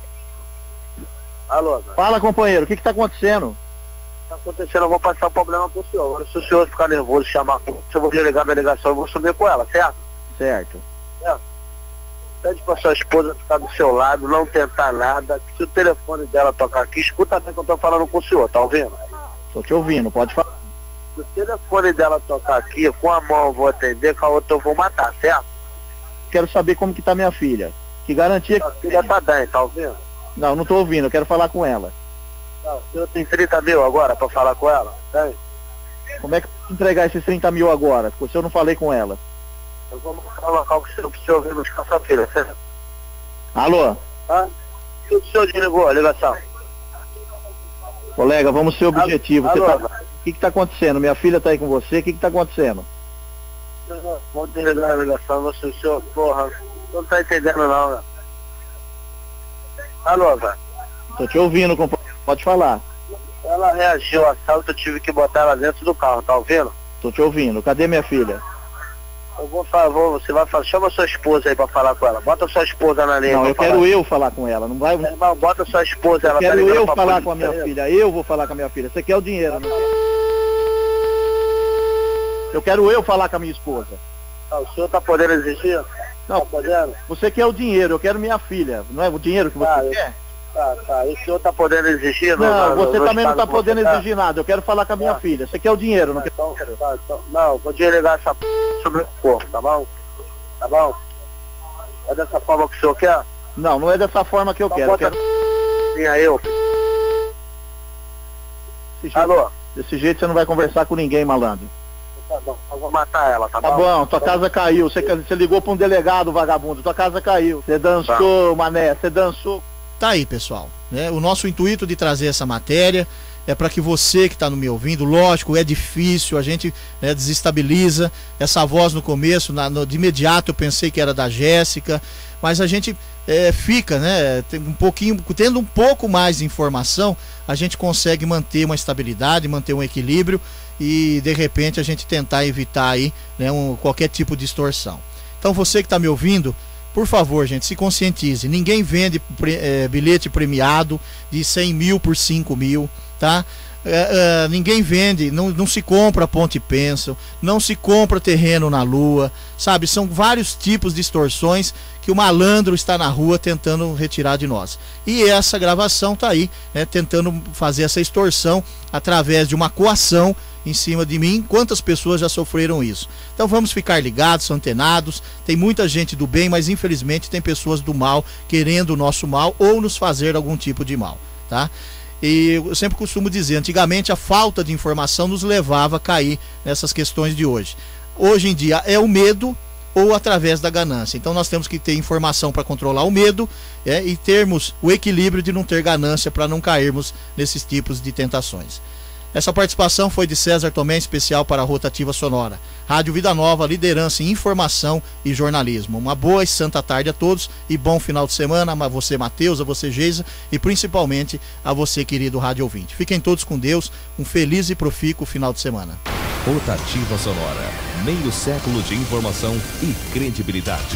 Alô? Fala, companheiro, o que que tá acontecendo? Tá acontecendo, eu vou passar o problema pro senhor. Agora, se o senhor ficar nervoso e chamar, se eu vou desligar minha ligação, eu vou subir com ela, certo? Certo. Certo. Pede pra sua esposa ficar do seu lado, não tentar nada. Se o telefone dela tocar aqui, escuta bem que eu tô falando com o senhor, tá ouvindo? Tô te ouvindo, pode falar. Se o telefone dela tocar aqui, com a mão eu vou atender, com a outra eu vou matar, certo? Quero saber como que tá minha filha. Que garantia que... Sua filha tá bem, tá ouvindo? Não, não tô ouvindo, eu quero falar com ela. Não, o senhor tem trinta mil agora pra falar com ela? Tem? Como é que eu vou entregar esses trinta mil agora? Se eu não falei com ela. Eu vou marcar o local que o senhor precisa ouvir buscar sua filha, certo? Alô? Hã? que o senhor desligou a ligação? Colega, vamos ser objetivos. Alô, Você alô. tá... O que está acontecendo? Minha filha está aí com você, o que está acontecendo? Vou desligar a ligação, você, o senhor, porra, não tá entendendo não, né? Alô, velho. Tô te ouvindo, companheiro. Pode falar. Ela reagiu ao assalto, eu tive que botar ela dentro do carro, tá ouvindo? Tô te ouvindo. Cadê minha filha? Eu vou falar, vou, você vai falar, chama sua esposa aí pra falar com ela. Bota sua esposa na linha. Não, eu falar. quero eu falar com ela, não vai... Irmão, bota sua esposa, eu ela quero tá ligando eu pra falar polícia, com a minha aí. filha, eu vou falar com a minha filha. Você quer o dinheiro, não quer? Eu quero eu falar com a minha esposa. Ah, o senhor tá podendo exigir? Não, tá podendo? Você quer o dinheiro, eu quero minha filha. Não é o dinheiro que você Ah, quer? Tá, tá. E o senhor tá podendo exigir? Não, no, você no também não tá estado que podendo você tá? exigir nada. Eu quero falar com a minha Ah. filha. Você quer o dinheiro, não Ah, quer? então, tá, então, não, vou desligar essa p... sobre o corpo, tá bom? Tá bom? É dessa forma que o senhor quer? Não, não é dessa forma que eu Então quero. Eu bota quero... Minha eu. Desse jeito, Alô? desse jeito você não vai conversar com ninguém, malandro. Tá bom, eu vou matar ela, tá, Tá bom, tua casa caiu. Você, você ligou pra um delegado, vagabundo. Tua casa caiu. Você dançou, mané. Você dançou. Tá aí, pessoal. Né? O nosso intuito de trazer essa matéria é para que você que está me ouvindo, lógico, é difícil, a gente né, desestabiliza essa voz no começo, na, no, de imediato eu pensei que era da Jéssica, mas a gente é, fica, né, tem um pouquinho, tendo um pouco mais de informação, a gente consegue manter uma estabilidade, manter um equilíbrio e de repente a gente tentar evitar aí né, um, qualquer tipo de distorção. Então você que está me ouvindo, por favor, gente, se conscientize. Ninguém vende pre, é, bilhete premiado de cem mil por cinco mil, tá? É, é, ninguém vende, não, não se compra ponte pêncil, não se compra terreno na lua, sabe? São vários tipos de extorsões que o malandro está na rua tentando retirar de nós. E essa gravação tá aí, né, tentando fazer essa extorsão através de uma coação em cima de mim. Quantas pessoas já sofreram isso? Então vamos ficar ligados, antenados. Tem muita gente do bem, mas infelizmente tem pessoas do mal querendo o nosso mal ou nos fazer algum tipo de mal, tá? E eu sempre costumo dizer, antigamente a falta de informação nos levava a cair nessas questões de hoje. Hoje em dia é o medo ou através da ganância. Então nós temos que ter informação para controlar o medo é, e termos o equilíbrio de não ter ganância para não cairmos nesses tipos de tentações. Essa participação foi de César Tomé, especial para a Rotativa Sonora. Rádio Vida Nova, liderança em informação e jornalismo. Uma boa e santa tarde a todos e bom final de semana a você, Matheus, a você, Geisa, e principalmente a você, querido rádio ouvinte. Fiquem todos com Deus, um feliz e profícuo final de semana. Rotativa Sonora, meio século de informação e credibilidade.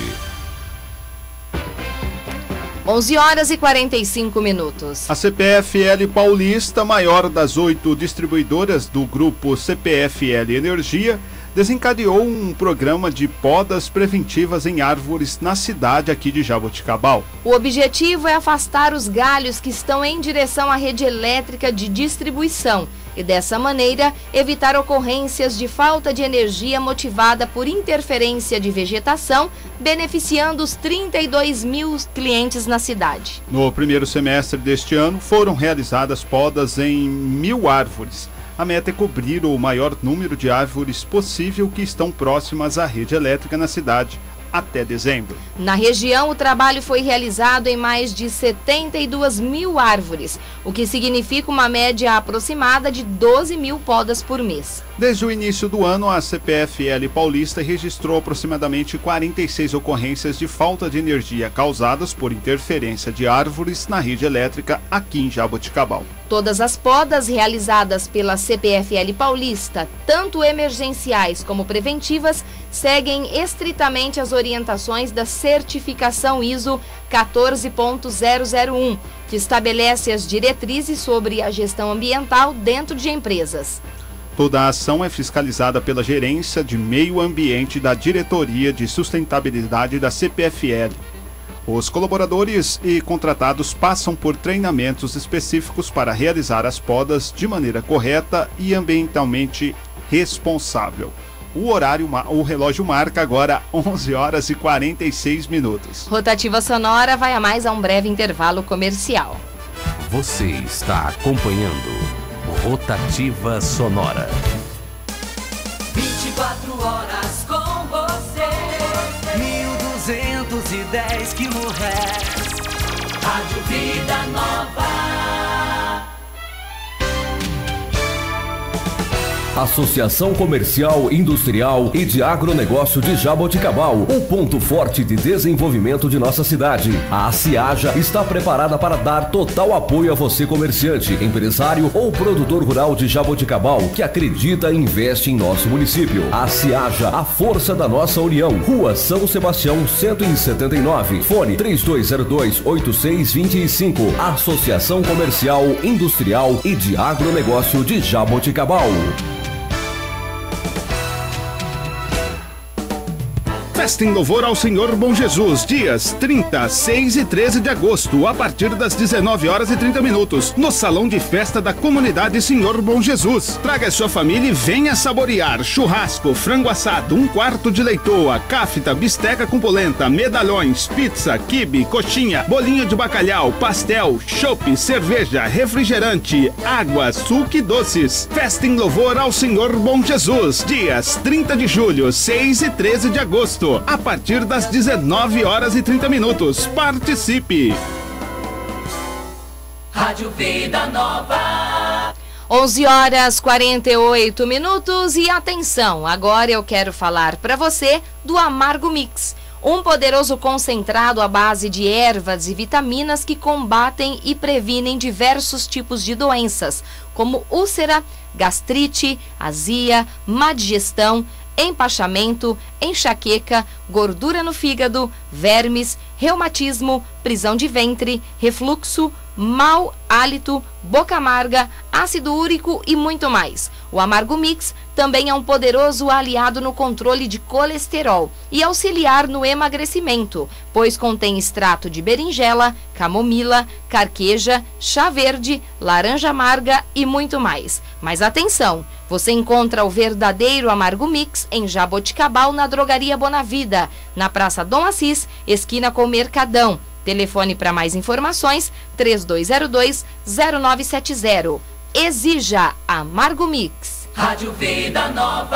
onze horas e quarenta e cinco minutos. A C P F L Paulista, maior das oito distribuidoras do grupo C P F L Energia, desencadeou um programa de podas preventivas em árvores na cidade aqui de Jaboticabal. O objetivo é afastar os galhos que estão em direção à rede elétrica de distribuição e, dessa maneira, evitar ocorrências de falta de energia motivada por interferência de vegetação, beneficiando os trinta e dois mil clientes na cidade. No primeiro semestre deste ano, foram realizadas podas em mil árvores. A meta é cobrir o maior número de árvores possível que estão próximas à rede elétrica na cidade até dezembro. Na região, o trabalho foi realizado em mais de setenta e duas mil árvores, o que significa uma média aproximada de doze mil podas por mês. Desde o início do ano, a C P F L Paulista registrou aproximadamente quarenta e seis ocorrências de falta de energia causadas por interferência de árvores na rede elétrica aqui em Jaboticabal. Todas as podas realizadas pela C P F L Paulista, tanto emergenciais como preventivas, seguem estritamente as orientações da certificação I S O quatorze ponto zero zero um, que estabelece as diretrizes sobre a gestão ambiental dentro de empresas. Toda a ação é fiscalizada pela Gerência de Meio Ambiente da Diretoria de Sustentabilidade da C P F L. Os colaboradores e contratados passam por treinamentos específicos para realizar as podas de maneira correta e ambientalmente responsável. O horário, o relógio marca agora onze horas e quarenta e seis minutos. Rotativa Sonora vai a mais a um breve intervalo comercial. Você está acompanhando Rotativa Sonora. vinte e quatro horas com você. mil duzentos e dez quilohertz. Rádio Vida Nova. Associação Comercial, Industrial e de Agronegócio de Jaboticabal, um ponto forte de desenvolvimento de nossa cidade. A Ciaja está preparada para dar total apoio a você, comerciante, empresário ou produtor rural de Jaboticabal que acredita e investe em nosso município. A Ciaja, a força da nossa união. Rua São Sebastião, cento e setenta e nove. Fone três dois zero dois, oito seis dois cinco. Associação Comercial, Industrial e de Agronegócio de Jaboticabal. Festa em louvor ao Senhor Bom Jesus, dias trinta, seis e treze de agosto, a partir das dezenove horas e trinta minutos, no Salão de Festa da Comunidade Senhor Bom Jesus. Traga sua família e venha saborear churrasco, frango assado, um quarto de leitoa, cafta, bisteca com polenta, medalhões, pizza, quibe, coxinha, bolinho de bacalhau, pastel, chopp, cerveja, refrigerante, água, suco e doces. Festa em louvor ao Senhor Bom Jesus, dias trinta de julho, seis e treze de agosto, a partir das dezenove horas e trinta minutos. Participe! Rádio Vida Nova. onze horas e quarenta e oito minutos e atenção, agora eu quero falar para você do Amargo Mix, um poderoso concentrado à base de ervas e vitaminas que combatem e previnem diversos tipos de doenças, como úlcera, gastrite, azia, má digestão, empachamento, enxaqueca, gordura no fígado, vermes, reumatismo, prisão de ventre, refluxo, mau hálito, boca amarga, ácido úrico e muito mais. O Amargo Mix também é um poderoso aliado no controle de colesterol e auxiliar no emagrecimento, pois contém extrato de berinjela, camomila, carqueja, chá verde, laranja amarga e muito mais. Mas atenção, você encontra o verdadeiro Amargo Mix em Jaboticabal, na Drogaria Bonavida, na Praça Dom Assis, esquina com Mercadão. Telefone para mais informações, três dois zero dois, zero nove sete zero. Exija Amargo Mix. Rádio Vida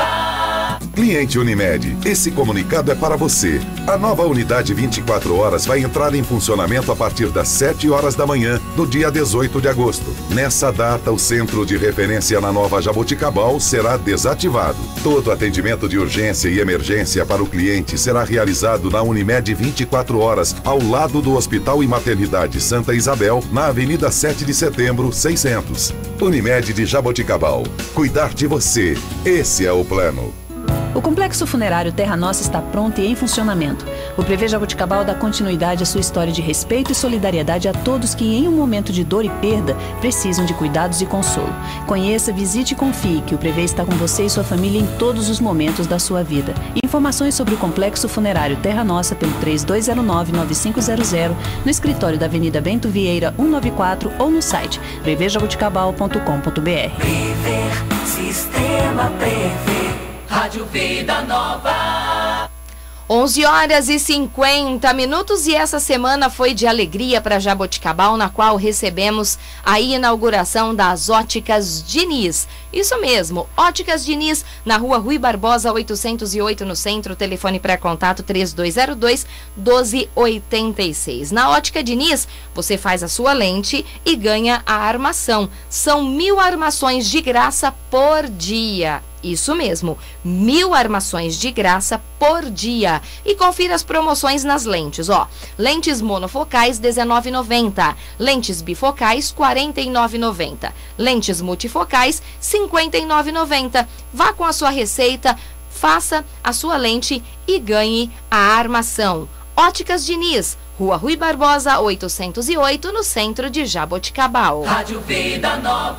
Nova. Cliente Unimed, esse comunicado é para você. A nova unidade vinte e quatro horas vai entrar em funcionamento a partir das sete horas da manhã, no dia dezoito de agosto. Nessa data, o centro de referência na Nova Jaboticabal será desativado. Todo atendimento de urgência e emergência para o cliente será realizado na Unimed vinte e quatro horas, ao lado do Hospital e Maternidade Santa Isabel, na Avenida sete de Setembro, seiscentos. Unimed de Jaboticabal. Cuidar de você. Esse é o plano. O Complexo Funerário Terra Nossa está pronto e em funcionamento. O Prevê Jaboticabal dá continuidade à sua história de respeito e solidariedade a todos que, em um momento de dor e perda, precisam de cuidados e consolo. Conheça, visite e confie que o Prevê está com você e sua família em todos os momentos da sua vida. Informações sobre o Complexo Funerário Terra Nossa pelo três dois zero nove, nove cinco zero zero, no escritório da Avenida Bento Vieira, cento e noventa e quatro, ou no site prevê jaboticabal ponto com ponto br. Prever, Sistema Prever. Rádio Vida Nova. onze horas e cinquenta minutos e essa semana foi de alegria para Jaboticabal, na qual recebemos a inauguração das Óticas Diniz. Isso mesmo, Óticas Diniz, na Rua Rui Barbosa, oitocentos e oito, no centro. Telefone para contato três dois zero dois, um dois oito seis. Na Ótica Diniz, você faz a sua lente e ganha a armação. São mil armações de graça por dia. Isso mesmo, mil armações de graça por dia. E confira as promoções nas lentes, ó. Lentes monofocais, dezenove reais e noventa centavos. Lentes bifocais, quarenta e nove reais e noventa centavos. Lentes multifocais, cinquenta e nove reais e noventa centavos. Vá com a sua receita, faça a sua lente e ganhe a armação. Óticas Diniz, Rua Rui Barbosa, oitocentos e oito, no centro de Jaboticabal. Rádio Vida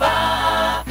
Nova.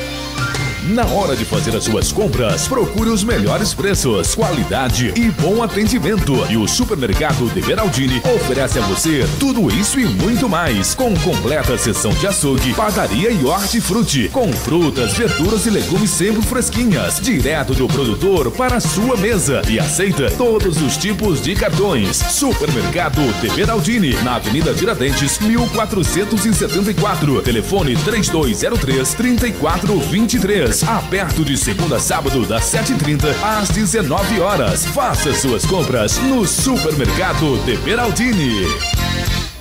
Na hora de fazer as suas compras, procure os melhores preços, qualidade e bom atendimento. E o Supermercado de Beraldini oferece a você tudo isso e muito mais, com completa seção de açougue, padaria e hortifruti, com frutas, verduras e legumes sempre fresquinhas, direto do produtor para a sua mesa, e aceita todos os tipos de cartões. Supermercado de Beraldini, na Avenida Tiradentes, mil quatrocentos e setenta e quatro. Telefone três dois zero três, três quatro dois três. Aberto de segunda a sábado, das sete e trinta às dezenove horas. Faça suas compras no Supermercado de Beraldini.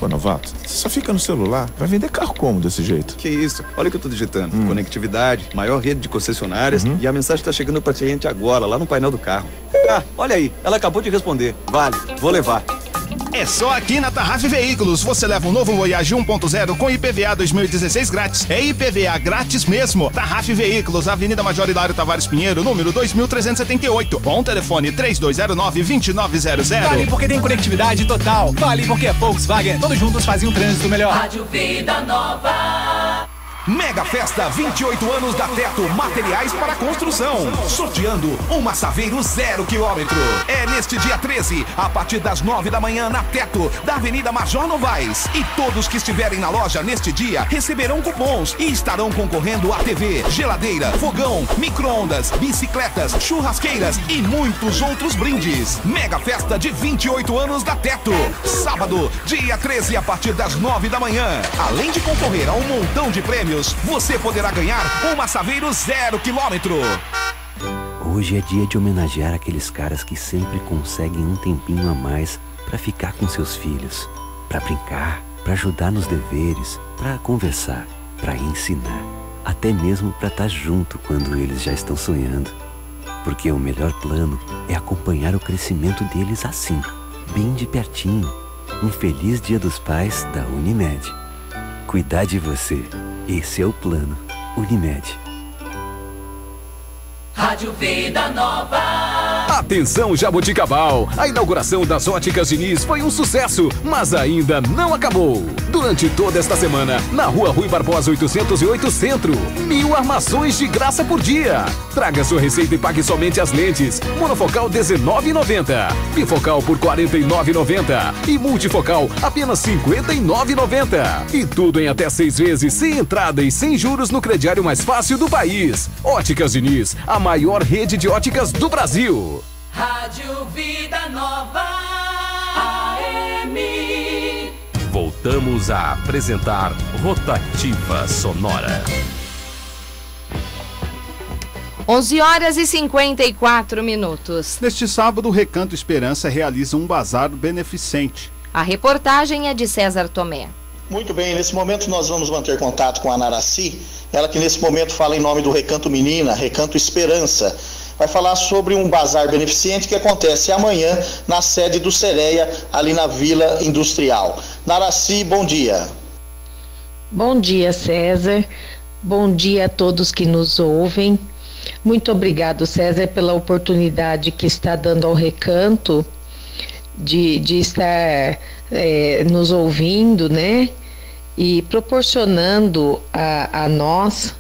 Pô, novato, você só fica no celular. Vai vender carro como desse jeito? Que isso? Olha o que eu tô digitando. Hum. Conectividade, maior rede de concessionárias Uhum. e a mensagem tá chegando pra cliente agora, lá no painel do carro. Ah, olha aí, ela acabou de responder. Vale, vou levar. É só aqui na Tarraf Veículos. Você leva um novo Voyage um ponto zero com I P V A dois mil e dezesseis grátis. É I P V A grátis mesmo. Tarraf Veículos, Avenida Major Hilário Tavares Pinheiro, número dois mil trezentos e setenta e oito. Com telefone três dois zero nove, dois nove zero zero. Vale porque tem conectividade total. Vale porque é Volkswagen. Todos juntos fazem um trânsito melhor. Rádio Vida Nova. Mega Festa vinte e oito anos da Teto Materiais para Construção. Sorteando uma Saveiro zero quilômetro. É neste dia treze, a partir das nove da manhã, na Teto, da Avenida Major Novaes. E todos que estiverem na loja neste dia receberão cupons e estarão concorrendo a T V, geladeira, fogão, micro-ondas, bicicletas, churrasqueiras e muitos outros brindes. Mega Festa de vinte e oito anos da Teto. Sábado, dia treze, a partir das nove da manhã. Além de concorrer a um montão de prêmios, você poderá ganhar uma Saveiro zero quilômetro. Hoje é dia de homenagear aqueles caras que sempre conseguem um tempinho a mais para ficar com seus filhos, para brincar, para ajudar nos deveres, para conversar, para ensinar, até mesmo para estar junto quando eles já estão sonhando. Porque o melhor plano é acompanhar o crescimento deles assim, bem de pertinho. Um feliz Dia dos Pais da Unimed. Cuidar de você. Esse é o plano. Unimed. Rádio Vida Nova. Atenção, Jaboticabal! A inauguração das Óticas Diniz foi um sucesso, mas ainda não acabou. Durante toda esta semana, na Rua Rui Barbosa oitocentos e oito Centro, mil armações de graça por dia. Traga sua receita e pague somente as lentes. Monofocal dezenove reais e noventa centavos, bifocal por quarenta e nove reais e noventa centavos e multifocal apenas cinquenta e nove reais e noventa centavos. E tudo em até seis vezes, sem entrada e sem juros no crediário mais fácil do país. Óticas Diniz, a maior rede de óticas do Brasil. Rádio Vida Nova A M. Voltamos a apresentar Rotativa Sonora. onze horas e cinquenta e quatro minutos. Neste sábado, o Recanto Esperança realiza um bazar beneficente. A reportagem é de César Tomé. Muito bem, nesse momento nós vamos manter contato com a Naraci, ela que nesse momento fala em nome do Recanto Menina, Recanto Esperança. Vai falar sobre um bazar beneficente que acontece amanhã na sede do Sereia, ali na Vila Industrial. Naraci, bom dia. Bom dia, César. Bom dia a todos que nos ouvem. Muito obrigado, César, pela oportunidade que está dando ao Recanto de, de estar é, nos ouvindo, né? E proporcionando a, a nós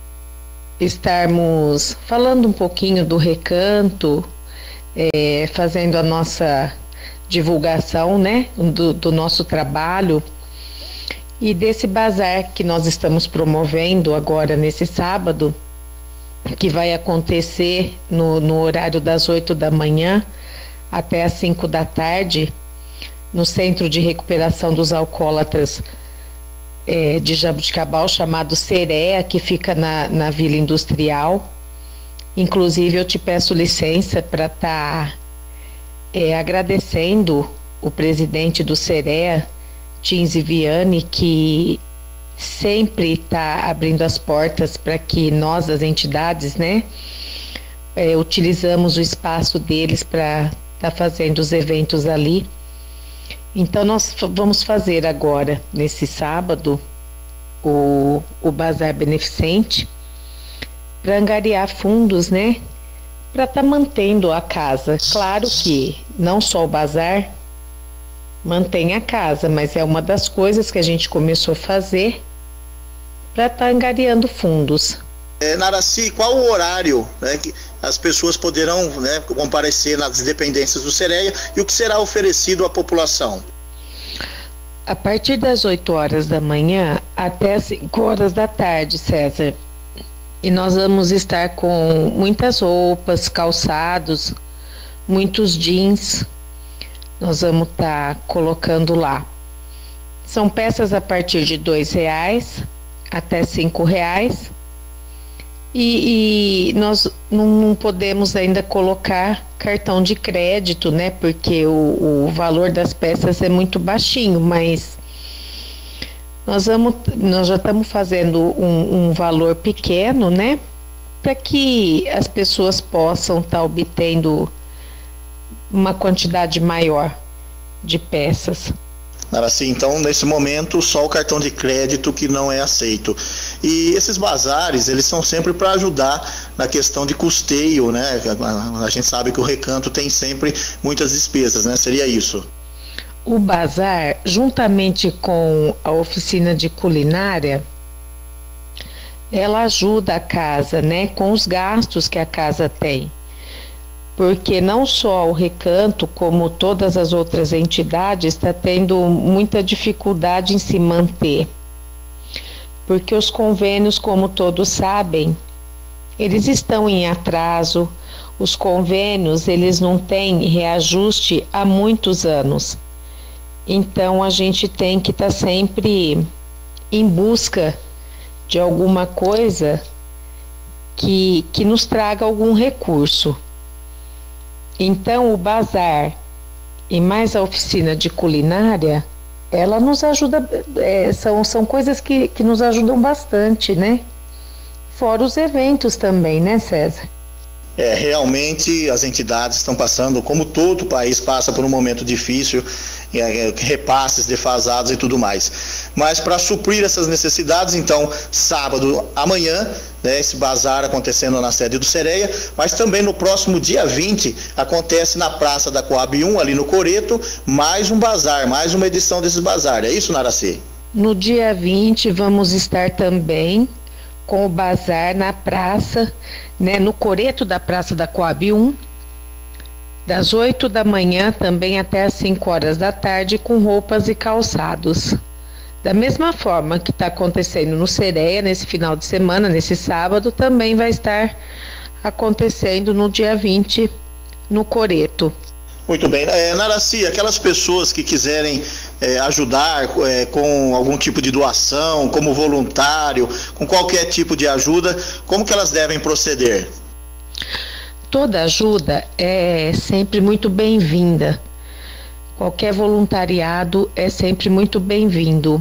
estarmos falando um pouquinho do Recanto, é, fazendo a nossa divulgação, né? Do, do nosso trabalho e desse bazar que nós estamos promovendo agora nesse sábado, que vai acontecer no, no horário das oito da manhã até as cinco da tarde, no Centro de Recuperação dos Alcoólatras é, de Jaboticabal, chamado Serea, que fica na, na Vila Industrial. Inclusive, eu te peço licença para estar tá, é, agradecendo o presidente do Serea, Tinzi Viane, que sempre está abrindo as portas para que nós, as entidades, né, é, utilizamos o espaço deles para estar tá fazendo os eventos ali. Então nós vamos fazer agora, nesse sábado, o, o Bazar Beneficente, para angariar fundos, né, para estar tá mantendo a casa. Claro que não só o bazar mantém a casa, mas é uma das coisas que a gente começou a fazer para estar tá angariando fundos. É, Naraci, qual o horário, né, que as pessoas poderão, né, comparecer nas dependências do Sereia e o que será oferecido à população? A partir das oito horas da manhã até as cinco horas da tarde, César. E nós vamos estar com muitas roupas, calçados, muitos jeans. Nós vamos estar tá colocando lá. São peças a partir de dois reais até cinco reais. E, e nós não, não podemos ainda colocar cartão de crédito, né? Porque o, o valor das peças é muito baixinho, mas Nós, vamos, nós já estamos fazendo um, um valor pequeno, né? Para que as pessoas possam estar tá obtendo uma quantidade maior de peças. Assim, então, nesse momento, só o cartão de crédito que não é aceito. E esses bazares, eles são sempre para ajudar na questão de custeio, né? A gente sabe que o Recanto tem sempre muitas despesas, né? Seria isso. O bazar, juntamente com a oficina de culinária, ela ajuda a casa, né? Com os gastos que a casa tem. Porque não só o Recanto, como todas as outras entidades, está tendo muita dificuldade em se manter. Porque os convênios, como todos sabem, eles estão em atraso. Os convênios, eles não têm reajuste há muitos anos. Então, a gente tem que estar sempre em busca de alguma coisa que, que nos traga algum recurso. Então, o bazar e mais a oficina de culinária, ela nos ajuda, é, são, são coisas que, que nos ajudam bastante, né? Fora os eventos também, né, César? É, realmente as entidades estão passando, como todo o país passa por um momento difícil, é, repasses defasados e tudo mais. Mas para suprir essas necessidades, então, sábado amanhã, né, esse bazar acontecendo na sede do Sereia, mas também no próximo dia vinte acontece na Praça da Coab um, ali no Coreto, mais um bazar, mais uma edição desse bazar. É isso, Naracê? No dia vinte vamos estar também com o bazar na praça, né, no Coreto da Praça da Coab um, das oito da manhã também até as cinco horas da tarde, com roupas e calçados. Da mesma forma que está acontecendo no Sereia, nesse final de semana, nesse sábado, também vai estar acontecendo no dia vinte, no Coreto. Muito bem. É, Naraci, aquelas pessoas que quiserem é, ajudar é, com algum tipo de doação, como voluntário, com qualquer tipo de ajuda, como que elas devem proceder? Toda ajuda é sempre muito bem-vinda. Qualquer voluntariado é sempre muito bem-vindo.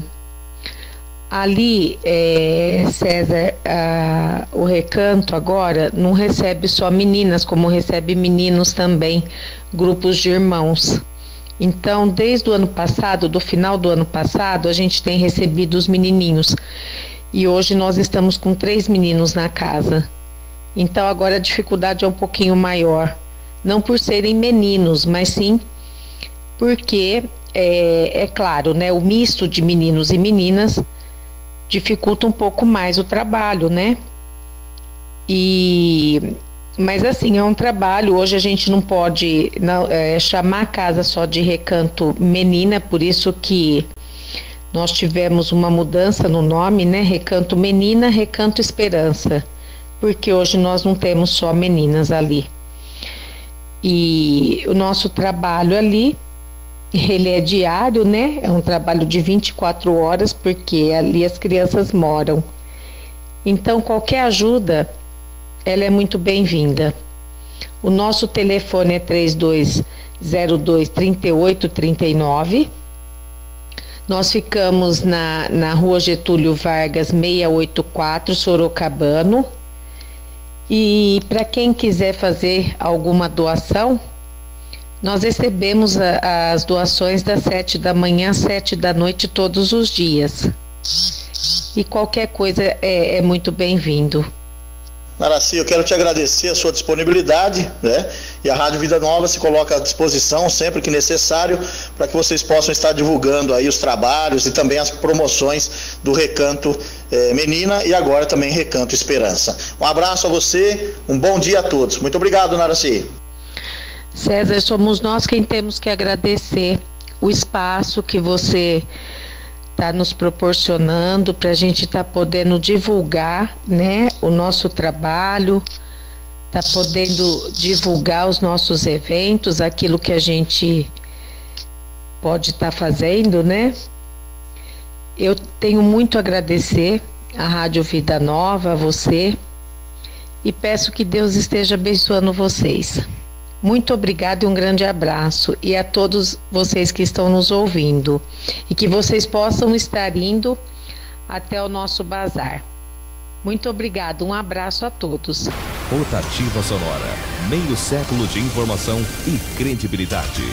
Ali, é, César, a, o Recanto agora não recebe só meninas, como recebe meninos também, grupos de irmãos. Então, desde o ano passado, do final do ano passado, a gente tem recebido os menininhos. E hoje nós estamos com três meninos na casa. Então, agora a dificuldade é um pouquinho maior. Não por serem meninos, mas sim porque, é, é claro, né, o misto de meninos e meninas dificulta um pouco mais o trabalho, né? E, mas assim, é um trabalho, hoje a gente não pode não, é, chamar a casa só de Recanto Menina, por isso que nós tivemos uma mudança no nome, né? Recanto Menina, Recanto Esperança, porque hoje nós não temos só meninas ali. E o nosso trabalho ali, ele é diário, né? É um trabalho de vinte e quatro horas, porque ali as crianças moram. Então, qualquer ajuda, ela é muito bem-vinda. O nosso telefone é três dois zero dois, três oito três nove. Nós ficamos na, na rua Getúlio Vargas, seiscentos e oitenta e quatro, Sorocabano. E para quem quiser fazer alguma doação, nós recebemos a, as doações das sete da manhã às sete da noite todos os dias. E qualquer coisa é, é muito bem-vindo. Naraci, eu quero te agradecer a sua disponibilidade, né? E a Rádio Vida Nova se coloca à disposição sempre que necessário para que vocês possam estar divulgando aí os trabalhos e também as promoções do Recanto eh, Menina e agora também Recanto Esperança. Um abraço a você, um bom dia a todos. Muito obrigado, Naraci. César, somos nós quem temos que agradecer o espaço que você está nos proporcionando para a gente estar tá podendo divulgar, né, o nosso trabalho, tá podendo divulgar os nossos eventos, aquilo que a gente pode estar tá fazendo, né? Eu tenho muito a agradecer à Rádio Vida Nova, a você, e peço que Deus esteja abençoando vocês. Muito obrigada e um grande abraço, e a todos vocês que estão nos ouvindo, e que vocês possam estar indo até o nosso bazar. Muito obrigado, um abraço a todos. Rotativa Sonora, meio século de informação e credibilidade.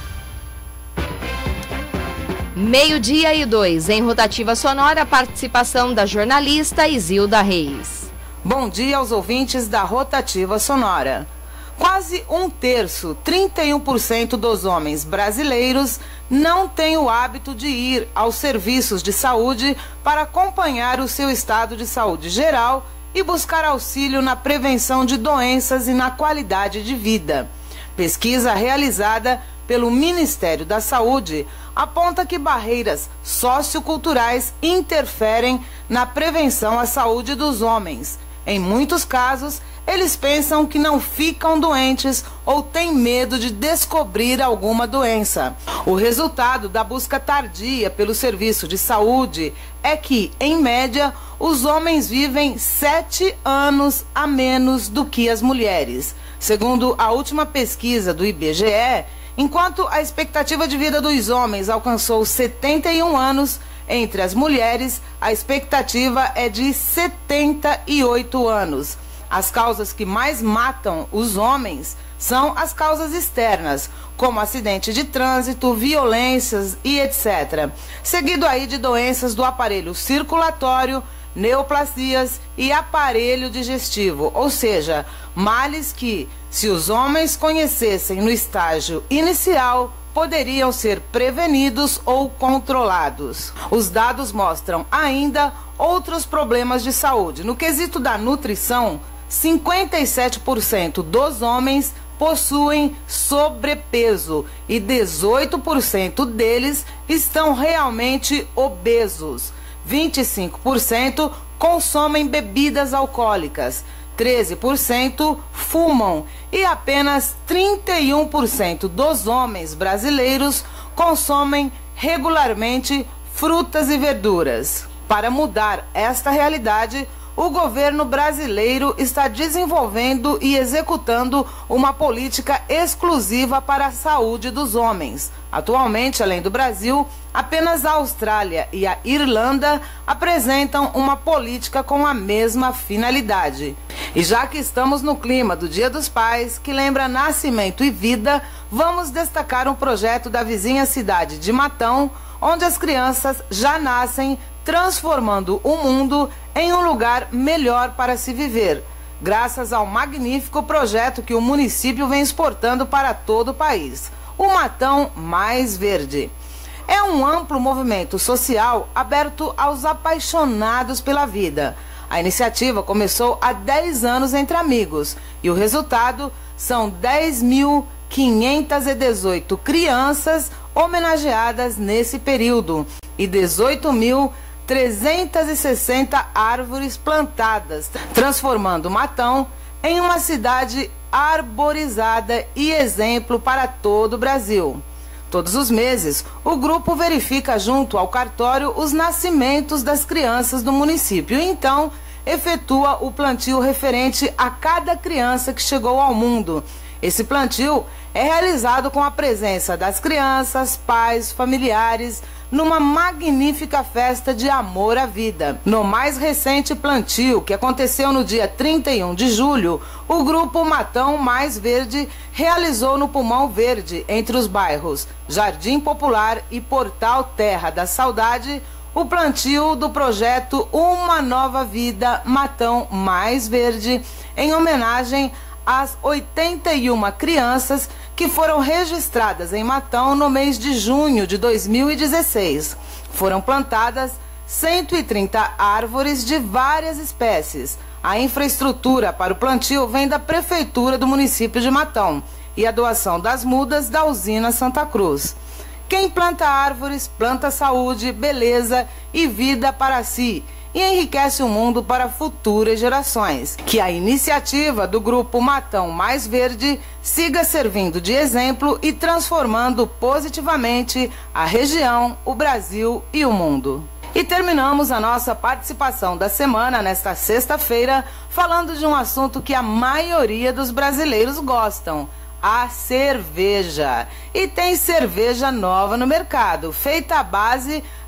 Meio-dia e dois, em Rotativa Sonora, a participação da jornalista Isilda Reis. Bom dia aos ouvintes da Rotativa Sonora. Quase um terço, trinta e um por cento dos homens brasileiros não têm o hábito de ir aos serviços de saúde para acompanhar o seu estado de saúde geral e buscar auxílio na prevenção de doenças e na qualidade de vida. Pesquisa realizada pelo Ministério da Saúde aponta que barreiras socioculturais interferem na prevenção à saúde dos homens. Em muitos casos, eles pensam que não ficam doentes ou têm medo de descobrir alguma doença. O resultado da busca tardia pelo serviço de saúde é que, em média, os homens vivem sete anos a menos do que as mulheres. Segundo a última pesquisa do I B G E, enquanto a expectativa de vida dos homens alcançou setenta e um anos, entre as mulheres, a expectativa é de setenta e oito anos. As causas que mais matam os homens são as causas externas, como acidente de trânsito, violências e etcétera. Seguido aí de doenças do aparelho circulatório, neoplasias e aparelho digestivo, ou seja, males que, se os homens conhecessem no estágio inicial, poderiam ser prevenidos ou controlados. Os dados mostram ainda outros problemas de saúde. No quesito da nutrição, cinquenta e sete por cento dos homens possuem sobrepeso e dezoito por cento deles estão realmente obesos. vinte e cinco por cento consomem bebidas alcoólicas, treze por cento fumam e apenas trinta e um por cento dos homens brasileiros consomem regularmente frutas e verduras. Para mudar esta realidade, o governo brasileiro está desenvolvendo e executando uma política exclusiva para a saúde dos homens. Atualmente, além do Brasil, apenas a Austrália e a Irlanda apresentam uma política com a mesma finalidade. E já que estamos no clima do Dia dos Pais, que lembra nascimento e vida, vamos destacar um projeto da vizinha cidade de Matão, onde as crianças já nascem transformando o mundo em um lugar melhor para se viver, graças ao magnífico projeto que o município vem exportando para todo o país, o Matão Mais Verde. É um amplo movimento social aberto aos apaixonados pela vida. A iniciativa começou há dez anos entre amigos e o resultado são dez mil quinhentas e dezoito crianças homenageadas nesse período e dezoito mil trezentas e sessenta árvores plantadas, transformando Matão em uma cidade arborizada e exemplo para todo o Brasil. Todos os meses, o grupo verifica junto ao cartório os nascimentos das crianças do município e então efetua o plantio referente a cada criança que chegou ao mundo. Esse plantio é realizado com a presença das crianças, pais, familiares, numa magnífica festa de amor à vida. No mais recente plantio, que aconteceu no dia trinta e um de julho, o grupo Matão Mais Verde realizou no Pulmão Verde, entre os bairros Jardim Popular e Portal Terra da Saudade, o plantio do projeto Uma Nova Vida Matão Mais Verde, em homenagem às oitenta e uma crianças que foram registradas em Matão no mês de junho de dois mil e dezesseis. Foram plantadas cento e trinta árvores de várias espécies. A infraestrutura para o plantio vem da Prefeitura do município de Matão e a doação das mudas da usina Santa Cruz. Quem planta árvores, planta saúde, beleza e vida para si e enriquece o mundo para futuras gerações. Que a iniciativa do grupo Matão Mais Verde siga servindo de exemplo e transformando positivamente a região, o Brasil e o mundo. E terminamos a nossa participação da semana nesta sexta-feira falando de um assunto que a maioria dos brasileiros gostam: a cerveja. E tem cerveja nova no mercado, feita à base